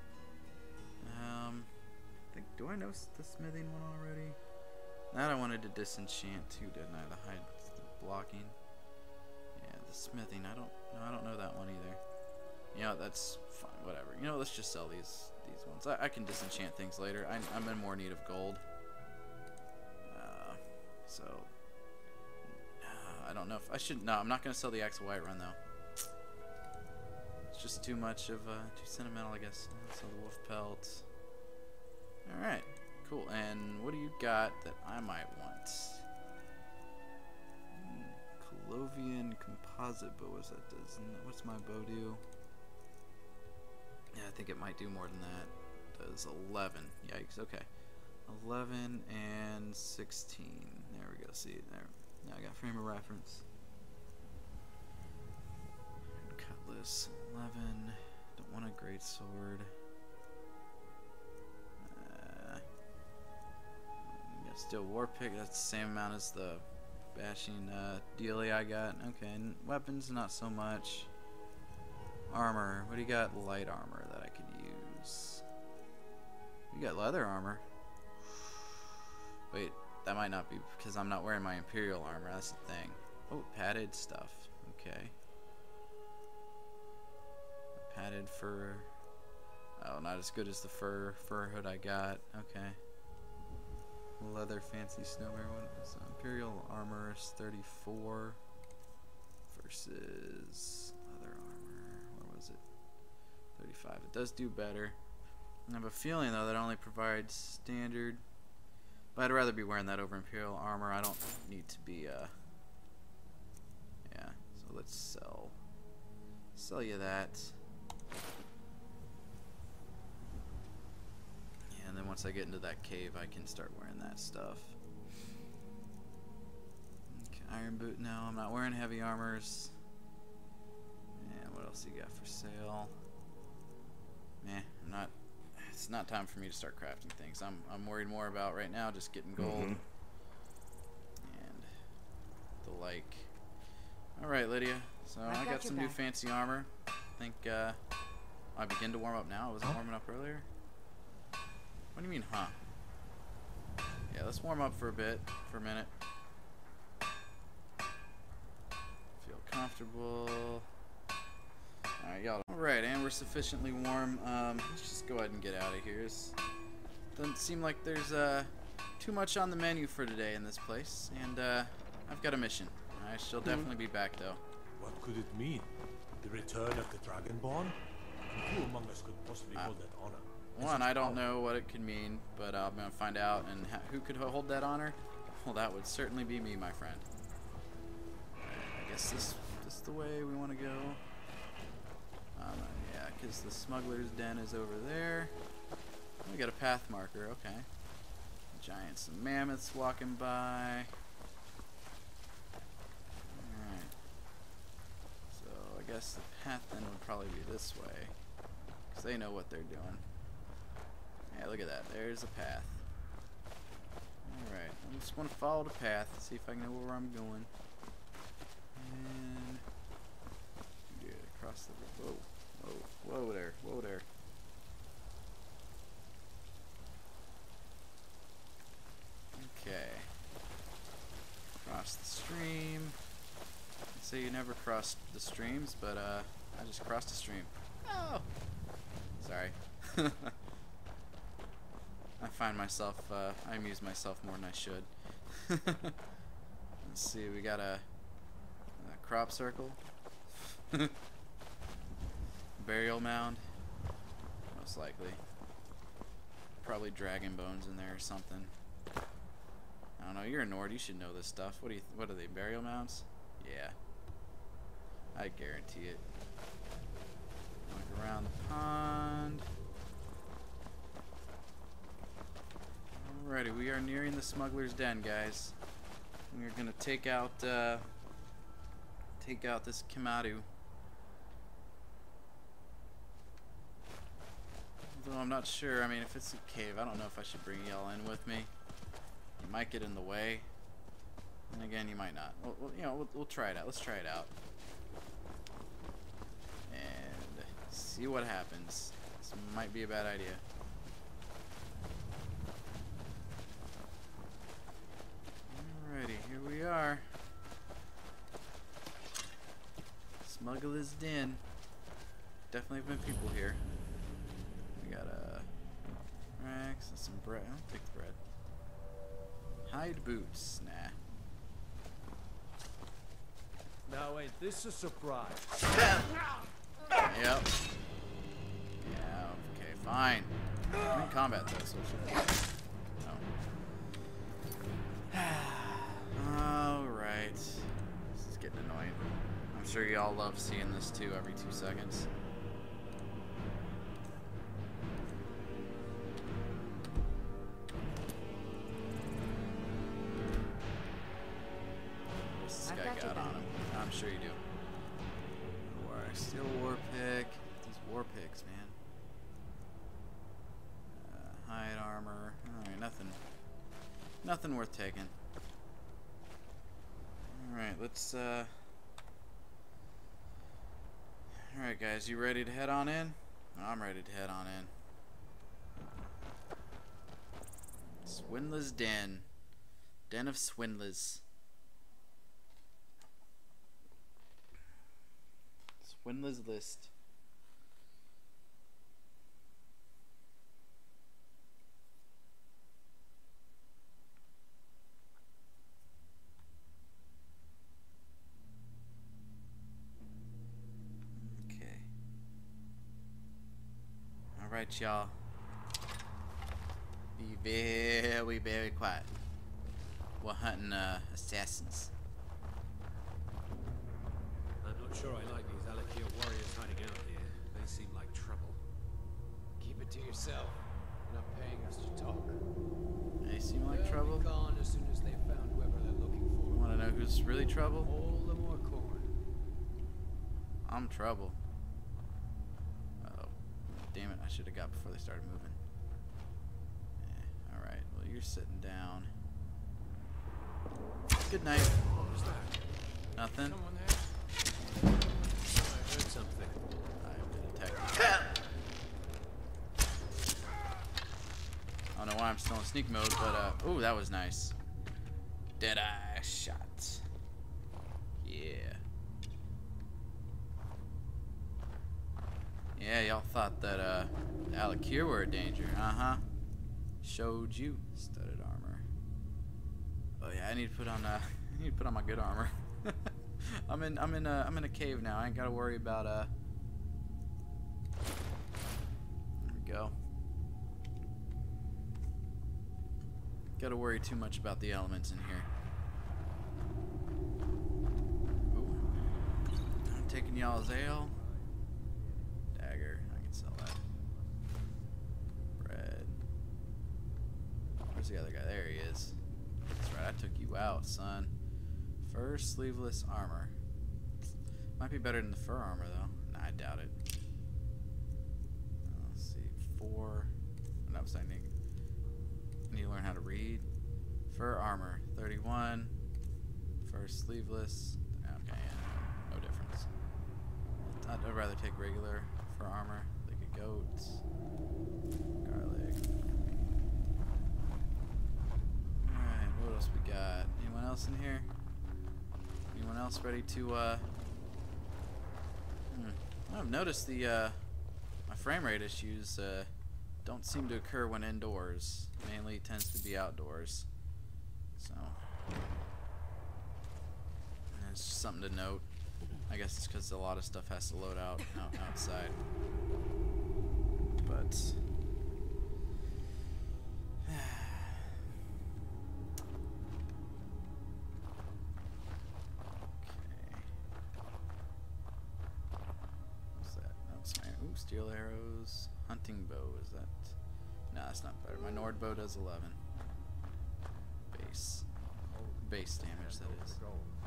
Um, I think, do I know the smithing one already? That I wanted to disenchant too, didn't I? The hide, the blocking. Yeah, the smithing. I don't. No, I don't know that one either. You know, that's fine. Whatever. You know, let's just sell these these ones. I, I can disenchant things later. I, I'm in more need of gold. Uh, so uh, I don't know if I should. No, I'm not gonna sell the Axe of Whiterun though. It's just too much of uh, too sentimental, I guess. I'll sell the wolf pelts. All right. Cool, and what do you got that I might want? Hmm, Colovian composite bow, what that does? What's my bow do? Yeah, I think it might do more than that. It does eleven. Yikes, okay. eleven and sixteen. There we go, see it there. Now I got frame of reference. Cutlass, eleven. Don't want a great sword. Still war pick, that's the same amount as the bashing uh, dealie I got. Okay, and weapons not so much. Armor, what do you got? Light armor that I could use. You got leather armor. Wait, that might not be because I'm not wearing my imperial armor. That's the thing. Oh, padded stuff. Okay. Padded fur. Oh, not as good as the fur fur hood I got. Okay. Leather fancy snowwear. What is uh, imperial armor is thirty-four versus leather armor. Where was it? thirty-five. It does do better. I have a feeling though that it only provides standard. But I'd rather be wearing that over imperial armor. I don't need to be. Uh, yeah. So let's sell. Sell you that. And then once I get into that cave, I can start wearing that stuff. Okay, iron boot. No, I'm not wearing heavy armors. And what else you got for sale? Meh, I'm not. It's not time for me to start crafting things. I'm I'm worried more about right now just getting gold mm-hmm. and the like. All right, Lydia. So I've I got got some your new back. fancy armor. I think uh, I begin to warm up now. I wasn't warming up earlier. What do you mean, huh? Yeah, let's warm up for a bit, for a minute. Feel comfortable. Alright, y'all. Alright, and we're sufficiently warm. Um, let's just go ahead and get out of here. It doesn't seem like there's uh, too much on the menu for today in this place. And uh, I've got a mission. I shall Hmm. definitely be back, though. What could it mean? The return of the Dragonborn? And who among us could possibly Uh, hold that honor? One, I don't know what it could mean, but I'm going to find out. And ha who could hold that honor? Well, that would certainly be me, my friend. I guess this, this is the way we want to go. Um, yeah, because the smuggler's den is over there. We got a path marker, okay. Giants and mammoths walking by. Alright. So I guess the path then would probably be this way. Because they know what they're doing. Yeah, look at that. There's a path. Alright, I just want to follow the path, see if I can know where I'm going. And yeah, across the whoa, whoa, whoa there, whoa there. Okay. Cross the stream. I'd say you never crossed the streams, but uh, I just crossed a stream. Oh, sorry. I find myself, uh, I amuse myself more than I should. Let's see, we got a, a crop circle. Burial mound. Most likely. Probably dragon bones in there or something. I don't know. You're a Nord. You should know this stuff. What do you? Th what are they? Burial mounds? Yeah. I guarantee it. Look around the pond. Alrighty, we are nearing the smuggler's den, guys. We are gonna take out, uh, take out this Kematu. Although I'm not sure. I mean, if it's a cave, I don't know if I should bring y'all in with me. You might get in the way, and again, you might not. We'll, we'll, you know, we'll, we'll try it out. Let's try it out and see what happens. This might be a bad idea. Alrighty, here we are. Smuggler's Den. Definitely been people here. We got a racks and some bread. I'll take the bread. Hide boots. Nah. Now ain't this a surprise? Yep. Yeah, okay, fine. I'm in combat though, so it should be. Alright. This is getting annoying. I'm sure y'all love seeing this too every two seconds. What's this guy got on him? I'm sure you do. War, steel war pick. These war picks, man. Uh, hide armor. Alright, nothing. Nothing worth taking. Alright, let's, uh... Alright, guys, you ready to head on in? I'm ready to head on in. Swindler's Den. Den of Swindlers. Swindler's List. Alright, y'all. Be very, very quiet. We're hunting uh, assassins. I'm not sure I like these Alik'r warriors hiding out here. They seem like trouble. Keep it to yourself. You're not paying us to talk. They seem like They'll trouble. Be gone as soon as they've found whoever they're looking for. Want to know who's really trouble? All the more corn. I'm trouble. Damn it, I should have got before they started moving. Yeah, alright, well, you're sitting down. Good night. What was that? Nothing. Someone there? I heard something. I've been attacked. I don't know why I'm still in sneak mode, but, uh, ooh, that was nice. Deadeye shot. Yeah. Yeah, y'all thought that uh, Alik'r were a danger, uh-huh. Showed you studded armor. Oh yeah, I need to put on uh, I need to put on my good armor. I'm in, I'm in, a, I'm in a cave now. I ain't gotta worry about uh. There we go. Gotta worry too much about the elements in here. Ooh. I'm taking y'all's ale. Dagger, I can sell that. Bread. Where's the other guy? There he is. That's right, I took you out, son. Fur sleeveless armor. Might be better than the fur armor, though. Nah, I doubt it. Uh, let's see, four. No, I need, I need to learn how to read. Fur armor, thirty-one. Fur sleeveless. Okay, yeah, no difference. I'd, I'd rather take regular fur armor. Like a goat. Garlic. Alright, what else we got? Anyone else in here? Anyone else ready to, uh... Hmm. I've noticed the, uh... my frame rate issues, uh... don't seem to occur when indoors. Mainly it tends to be outdoors. So... that's just something to note. I guess it's because a lot of stuff has to load out, out outside. But ooh, steel arrows, hunting bow, is that? No, that's not better. My Nord bow does eleven. Base. Base damage, that is.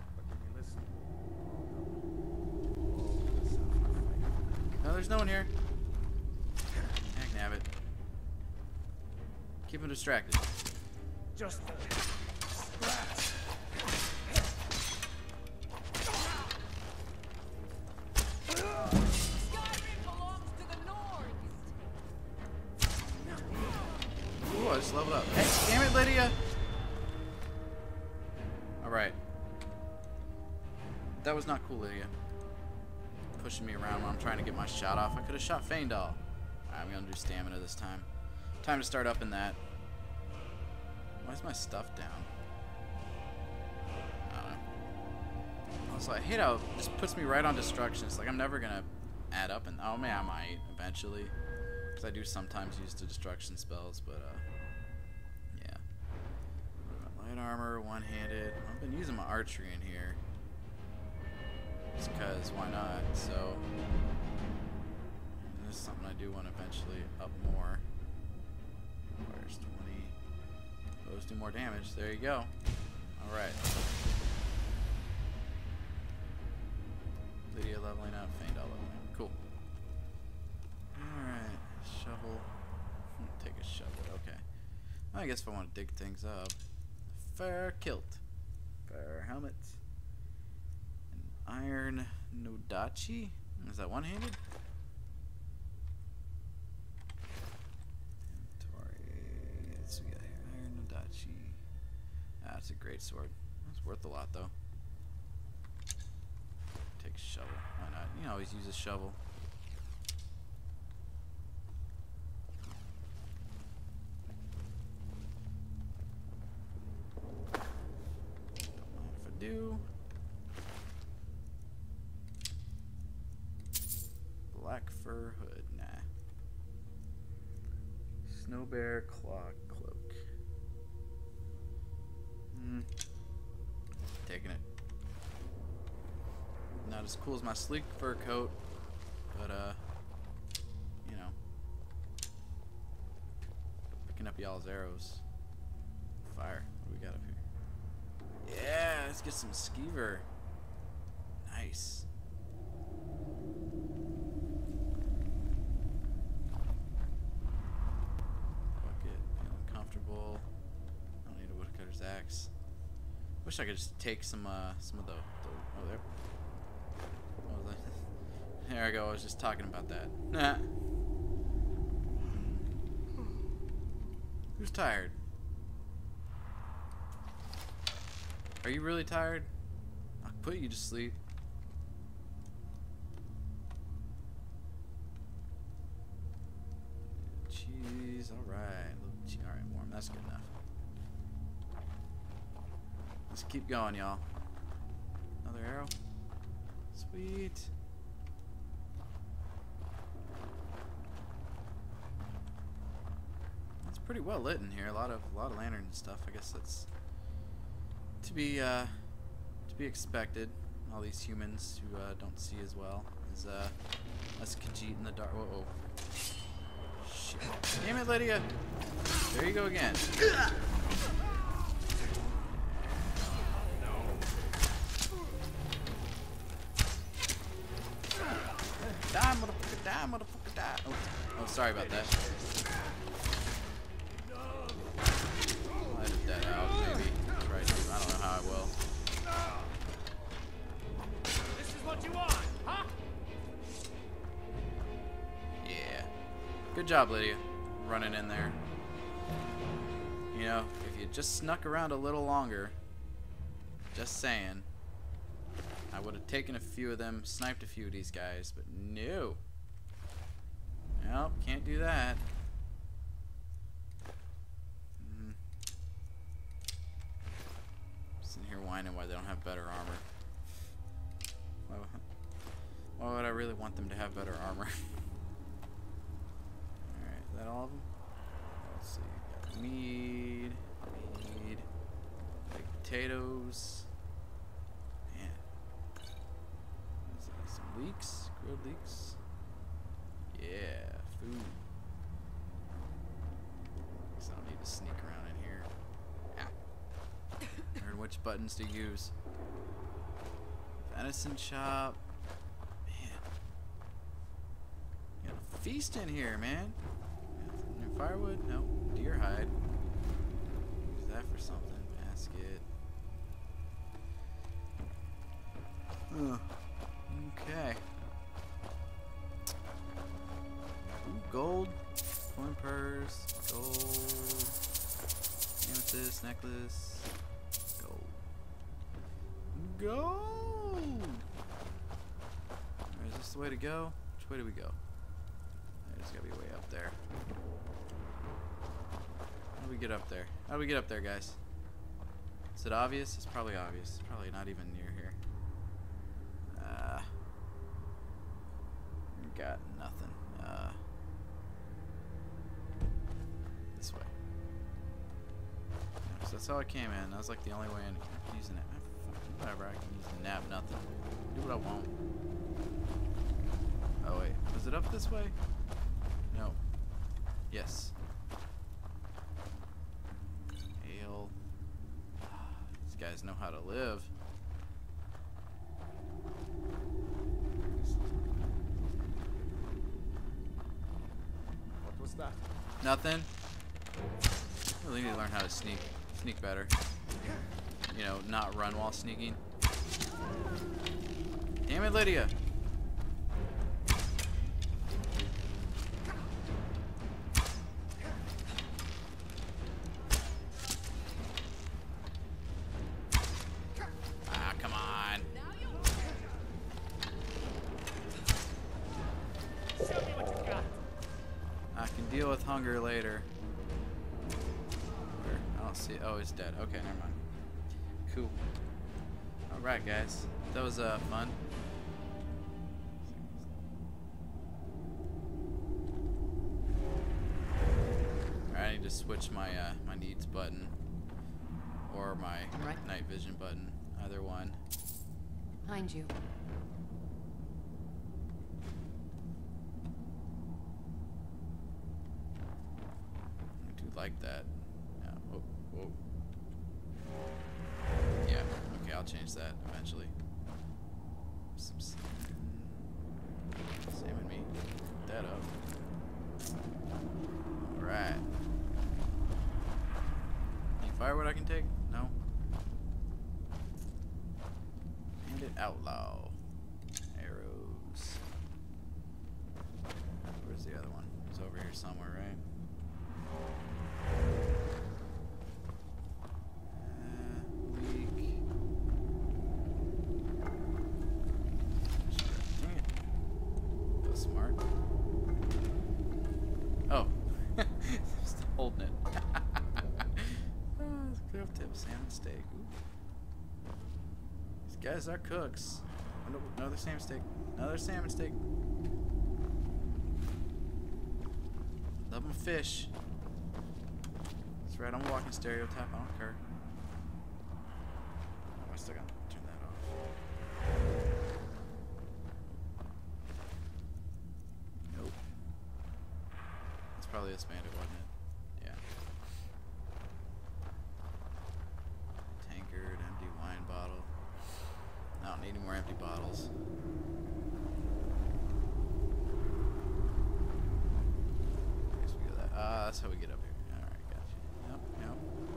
No, there's no one here. Heck, nabbit. Keep him distracted. Just leveled up. Hey, damn it, Lydia! Alright. That was not cool, Lydia. Pushing me around while I'm trying to get my shot off. I could have shot Feindal. Alright, I'm gonna do stamina this time. Time to start up in that. Why is my stuff down? I don't know. Also, I hate how it just puts me right on destruction. It's like I'm never gonna add up, and oh man, I might eventually. Because I do sometimes use the destruction spells, but uh. Light armor, one-handed. I've been using my archery in here. Just because, why not? So, this is something I do want to eventually up more. Requires twenty. Those do more damage. There you go. Alright. Lydia leveling up, Feindal leveling up. Cool. Alright. Shovel. Take a shovel. Okay. I guess if I want to dig things up. Fair kilt, fair helmet, an iron nodachi. Is that one-handed? Inventory. Let's see here. Iron nodachi. Ah, that's a great sword. That's worth a lot, though. Take a shovel. Why not? You can always use a shovel. Do black fur hood, nah. Snow bear claw cloak. Hmm. Taking it. Not as cool as my sleek fur coat, but uh, you know, picking up y'all's arrows. Fire. What do we got up here? Yeah, let's get some skeever. Nice. Bucket, feeling comfortable. I don't need a woodcutter's axe. Wish I could just take some, uh, some of the. the oh, there. What was I? There I go. I was just talking about that. Nah. Who's tired? Are you really tired? I'll put you to sleep. Cheese, alright. Alright, warm. That's good enough. Let's keep going, y'all. Another arrow. Sweet. It's pretty well lit in here. A lot of a lot of lanterns and stuff. I guess that's to be uh, to be expected. All these humans who uh, don't see as well as uh, us khajiit in the dark. Whoa, whoa. Shit. Damn it, Lydia. There you go again. Die, motherfucker, die, motherfucker, die. Oh, oh, sorry about that. I'll edit that out, maybe. Try to. I don't know how I will. This is what you want, huh? Yeah. Good job, Lydia. Running in there. You know, if you just snuck around a little longer, just saying, I would have taken a few of them, sniped a few of these guys, but no. Nope, can't do that. Mm. Sitting here whining why they don't have better armor. Well, really want them to have better armor. Alright, is that all of them? Let's see. Got mead, mead, baked potatoes. Man. What's that? Some leeks? Grilled leeks? Yeah, food. Guess I don't need to sneak around in here. Ah. Learn which buttons to use. Venison chop. Man. Got a feast in here, man. New firewood? No. Deer hide. Use that for something. Basket. Ugh. Okay. Ooh, gold. Coin purse. Gold. Amethyst necklace. Gold. Gold! Alright, is this the way to go? Which way do we go? There's gotta be a way up there. How do we get up there? How do we get up there, guys? Is it obvious? It's probably obvious. It's probably not even near here. Uh, got nothing. Uh, this way. Yeah, so that's how I came in. That was like the only way in. I'm using it. Whatever, I can use the nap, nothing. Do what I want. Oh wait, was it up this way? No. Yes. Ale. These guys know how to live. What was that? Nothing. I really need to learn how to sneak. Sneak better. You know, not run while sneaking. Damn it, Lydia! Ah, come on! Show me what you got. I can deal with hunger later. Where? I don't see it. Oh, he's dead. Okay, never mind. Cool. Alright, guys. That was uh, fun. Alright, I need to switch my uh, my needs button or my Right. night vision button. Either one. Behind you. I do like that. Yeah. Whoa, whoa. Yeah, okay, I'll change that eventually. Some salmon. Salmon meat. Put that up. Alright. Any firewood I can take? No? Bandit outlaw. Arrows. Where's the other one? It's over here somewhere, right? Smart. Oh. Just holding it. Oh, cliff tip salmon steak. Ooh. These guys are cooks. Oh, no, another salmon steak. Another salmon steak. Love my fish. That's right, I'm a walking stereotype. I don't care. Oh, I still gotta turn that off. Probably this bandit, wasn't it? Yeah. Tankard, empty wine bottle. I don't need any more empty bottles. I guess we go that. Ah, that's how we get up here. Alright, gotcha. Yep, yep.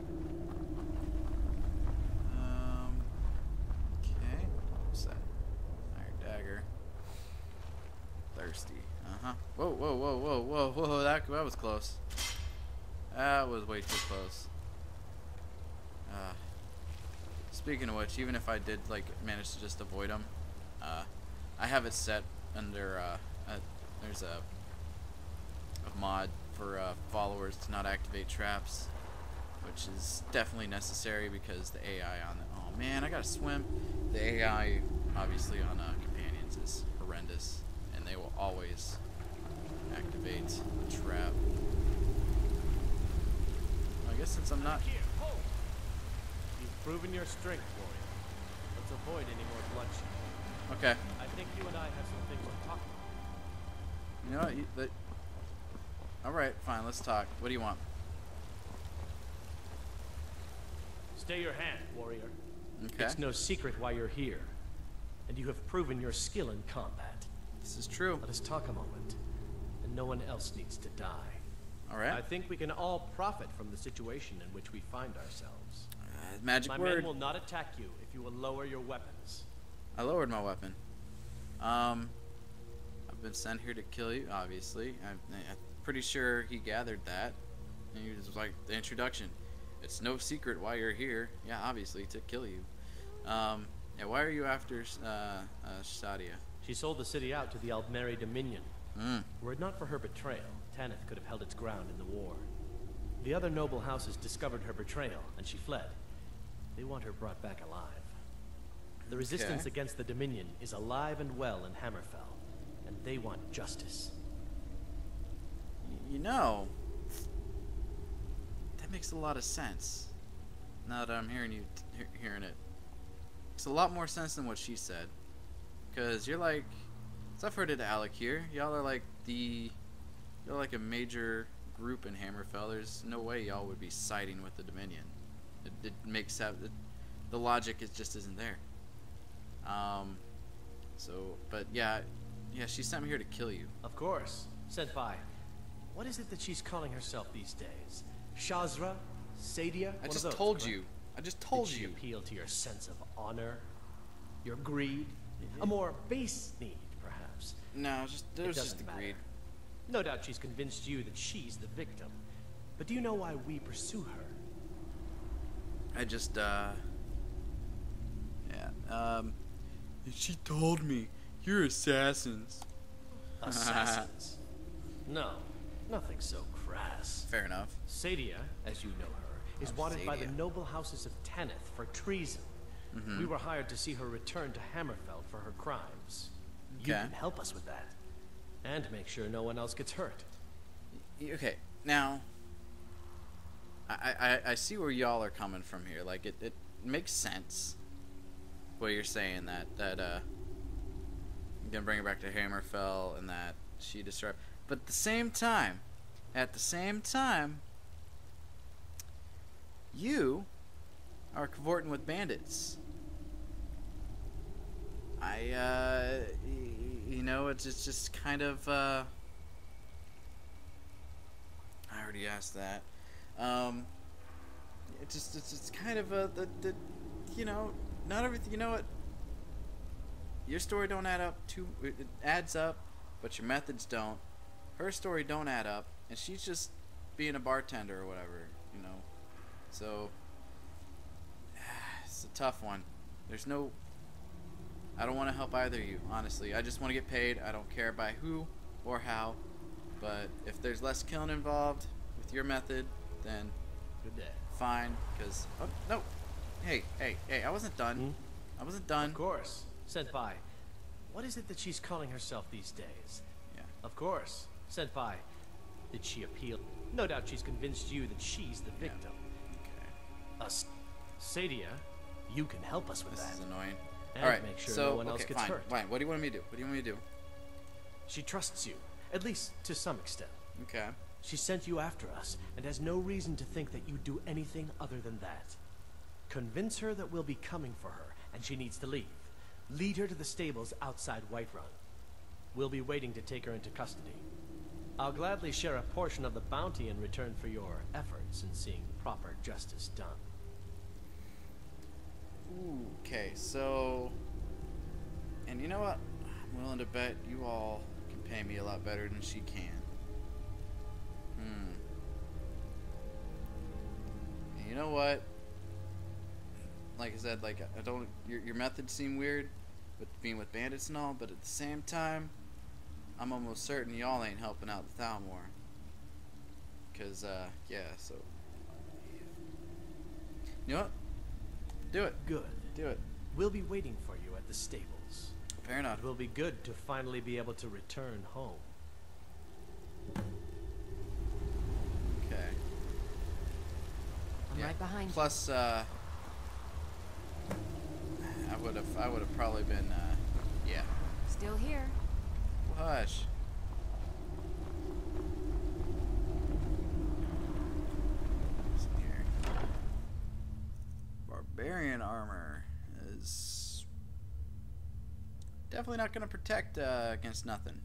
Um. Okay. What's that? Iron dagger. Thirsty. Uh-huh. Whoa, whoa, whoa, whoa, whoa, whoa, that, that was close. That was way too close. Uh, speaking of which, even if I did, like, manage to just avoid them, uh, I have it set under, uh, a, there's a, a mod for, uh, followers to not activate traps, which is definitely necessary because the A I on the, oh man, I gotta swim. The A I, obviously, on, uh, companions is horrendous. and they will always activate the trap. I guess since I'm not... You've proven your strength, warrior. Let's avoid any more bloodshed. Okay. I think you and I have some things to talk about. You know what? You, the, all right, fine. Let's talk. What do you want? Stay your hand, warrior. Okay. It's no secret why you're here, and you have proven your skill in combat. This is true. Let us talk a moment, and no one else needs to die. All right. I think we can all profit from the situation in which we find ourselves. Uh, magic My word. men will not attack you if you will lower your weapons. I lowered my weapon. Um, I've been sent here to kill you, obviously. I'm, I'm pretty sure he gathered that. And he was like, the introduction. It's no secret why you're here. Yeah, obviously, to kill you. Um, yeah, why are you after uh, uh, Shadia? She sold the city out to the Aldmeri Dominion. Mm. Were it not for her betrayal, Tanith could have held its ground in the war. The other noble houses discovered her betrayal, and she fled. They want her brought back alive. The resistance Okay. against the Dominion is alive and well in Hammerfell, and they want justice. Y you know, that makes a lot of sense. Now that I'm hearing you t he hearing it, it's a lot more sense than what she said. Cause you're like, so I've heard it, Alik'r. Y'all are like the, you're like a major group in Hammerfell. There's no way y'all would be siding with the Dominion. It, it makes that it, the logic is just isn't there. Um, so, but yeah, yeah, she sent me here to kill you. Of course. Senpai, what is it that she's calling herself these days? Shazra? Sadia? I One just of those, told correct? you. I just told Did she you. appeal to your sense of honor? Your greed? A more base need, perhaps? No, it's just, it was just the matter. greed. No doubt she's convinced you that she's the victim. But do you know why we pursue her? I just, uh, yeah, um, she told me, you're assassins. Assassins? No, nothing so crass. Fair enough. Sadia, as you know her, is Oh, wanted by the Sadia. noble houses of Tanith for treason. Mhm. We were hired to see her return to Hammerfell for her crimes. You Okay. can help us with that. And make sure no one else gets hurt. Y- Okay, now, I, I, I see where y'all are coming from here. Like, it, it makes sense what you're saying, that, that, uh, you're gonna bring her back to Hammerfell and that she disrupt. But at the same time, at the same time, you are cavorting with bandits. I, uh, y- you know, it's just, just kind of, uh, I already asked that. Um, it just, it's just kind of a, the, the, you know, not everything, you know what? Your story don't add up to, it it adds up, but your methods don't. Her story don't add up, and she's just being a bartender or whatever, you know. So, it's a tough one. There's no, I don't want to help either of you, honestly. I just want to get paid. I don't care by who or how, but if there's less killing involved with your method, then Good day. fine, because, oh, no. Hey, hey, hey, I wasn't done. Hmm? I wasn't done. Of course. Senpai, what is it that she's calling herself these days? Yeah. Of course. Senpai, did she appeal? No doubt she's convinced you that she's the victim. Okay. Us. Sadia, you can help us with This that. is annoying. And All right, make sure so, no one else okay, gets fine, hurt. fine. What do you want me to do? What do you want me to do? She trusts you, at least to some extent. Okay. She sent you after us and has no reason to think that you do anything other than that. Convince her that we'll be coming for her and she needs to leave. Lead her to the stables outside Whiterun. We'll be waiting to take her into custody. I'll gladly share a portion of the bounty in return for your efforts in seeing proper justice done. Ooh, okay, so, and you know what? I'm willing to bet you all can pay me a lot better than she can. Hmm. And you know what? Like I said, like I don't. Your your methods seem weird, with being with bandits and all, but at the same time, I'm almost certain y'all ain't helping out the Thalmor. Cause uh, yeah. So, you know what? Do it. Good. Do it. We'll be waiting for you at the stables. Fair enough. It will be good to finally be able to return home. Okay. I'm Yeah. right behind you. Plus, uh, I would have, I would have probably been, uh, yeah. Still here. Hush. What's in here? Barbarian armor is definitely not going to protect uh, against nothing.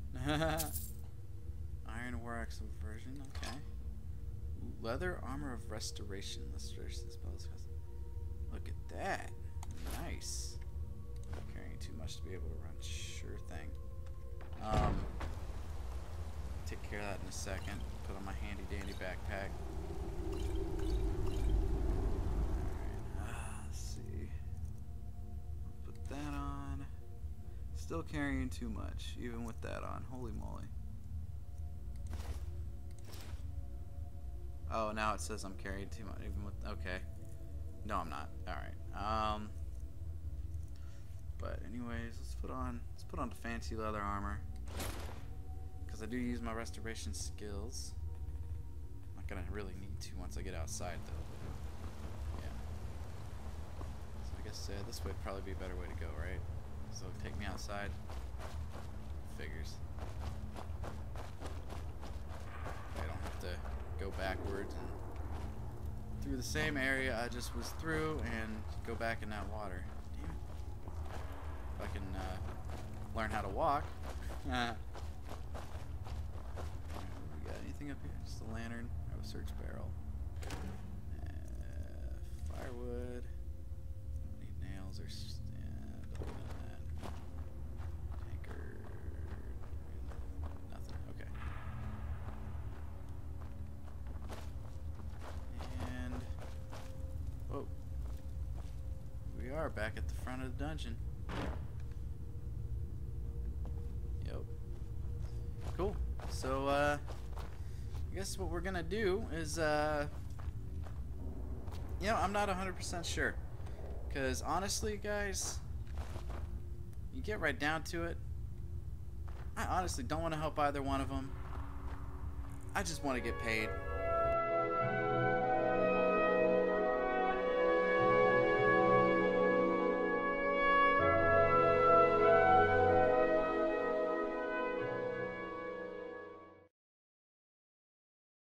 Iron War Axe version, okay. Ooh, leather armor of restoration. Restoration spells. Look at that. Nice. Carrying too much to be able to run. Sure thing. Um, take care of that in a second. Put on my handy dandy backpack. Alright, uh, let's see. Put that on. Still carrying too much, even with that on. Holy moly. Oh, now it says I'm carrying too much, even with, okay. No, I'm not. Alright. Um, but anyways, let's put on, let's put on the fancy leather armor. Because I do use my restoration skills. I'm not going to really need to once I get outside, though. Yeah. So I guess uh, this would probably be a better way to go, right? So take me outside. Figures. I don't have to go backwards and through the same area I just was through and go back in that water. Damn it. If I can uh, learn how to walk. Uh, we got anything up here? Just a lantern. I have a search barrel. Uh, firewood. Don't need nails or stand. Don't need that. Tankard. Nothing. Okay. And whoa. We are back at the front of the dungeon. Yep. Cool. So, uh, I guess what we're gonna do is, uh, you know, I'm not one hundred percent sure. Because, honestly, guys, you get right down to it, I honestly don't want to help either one of them. I just want to get paid.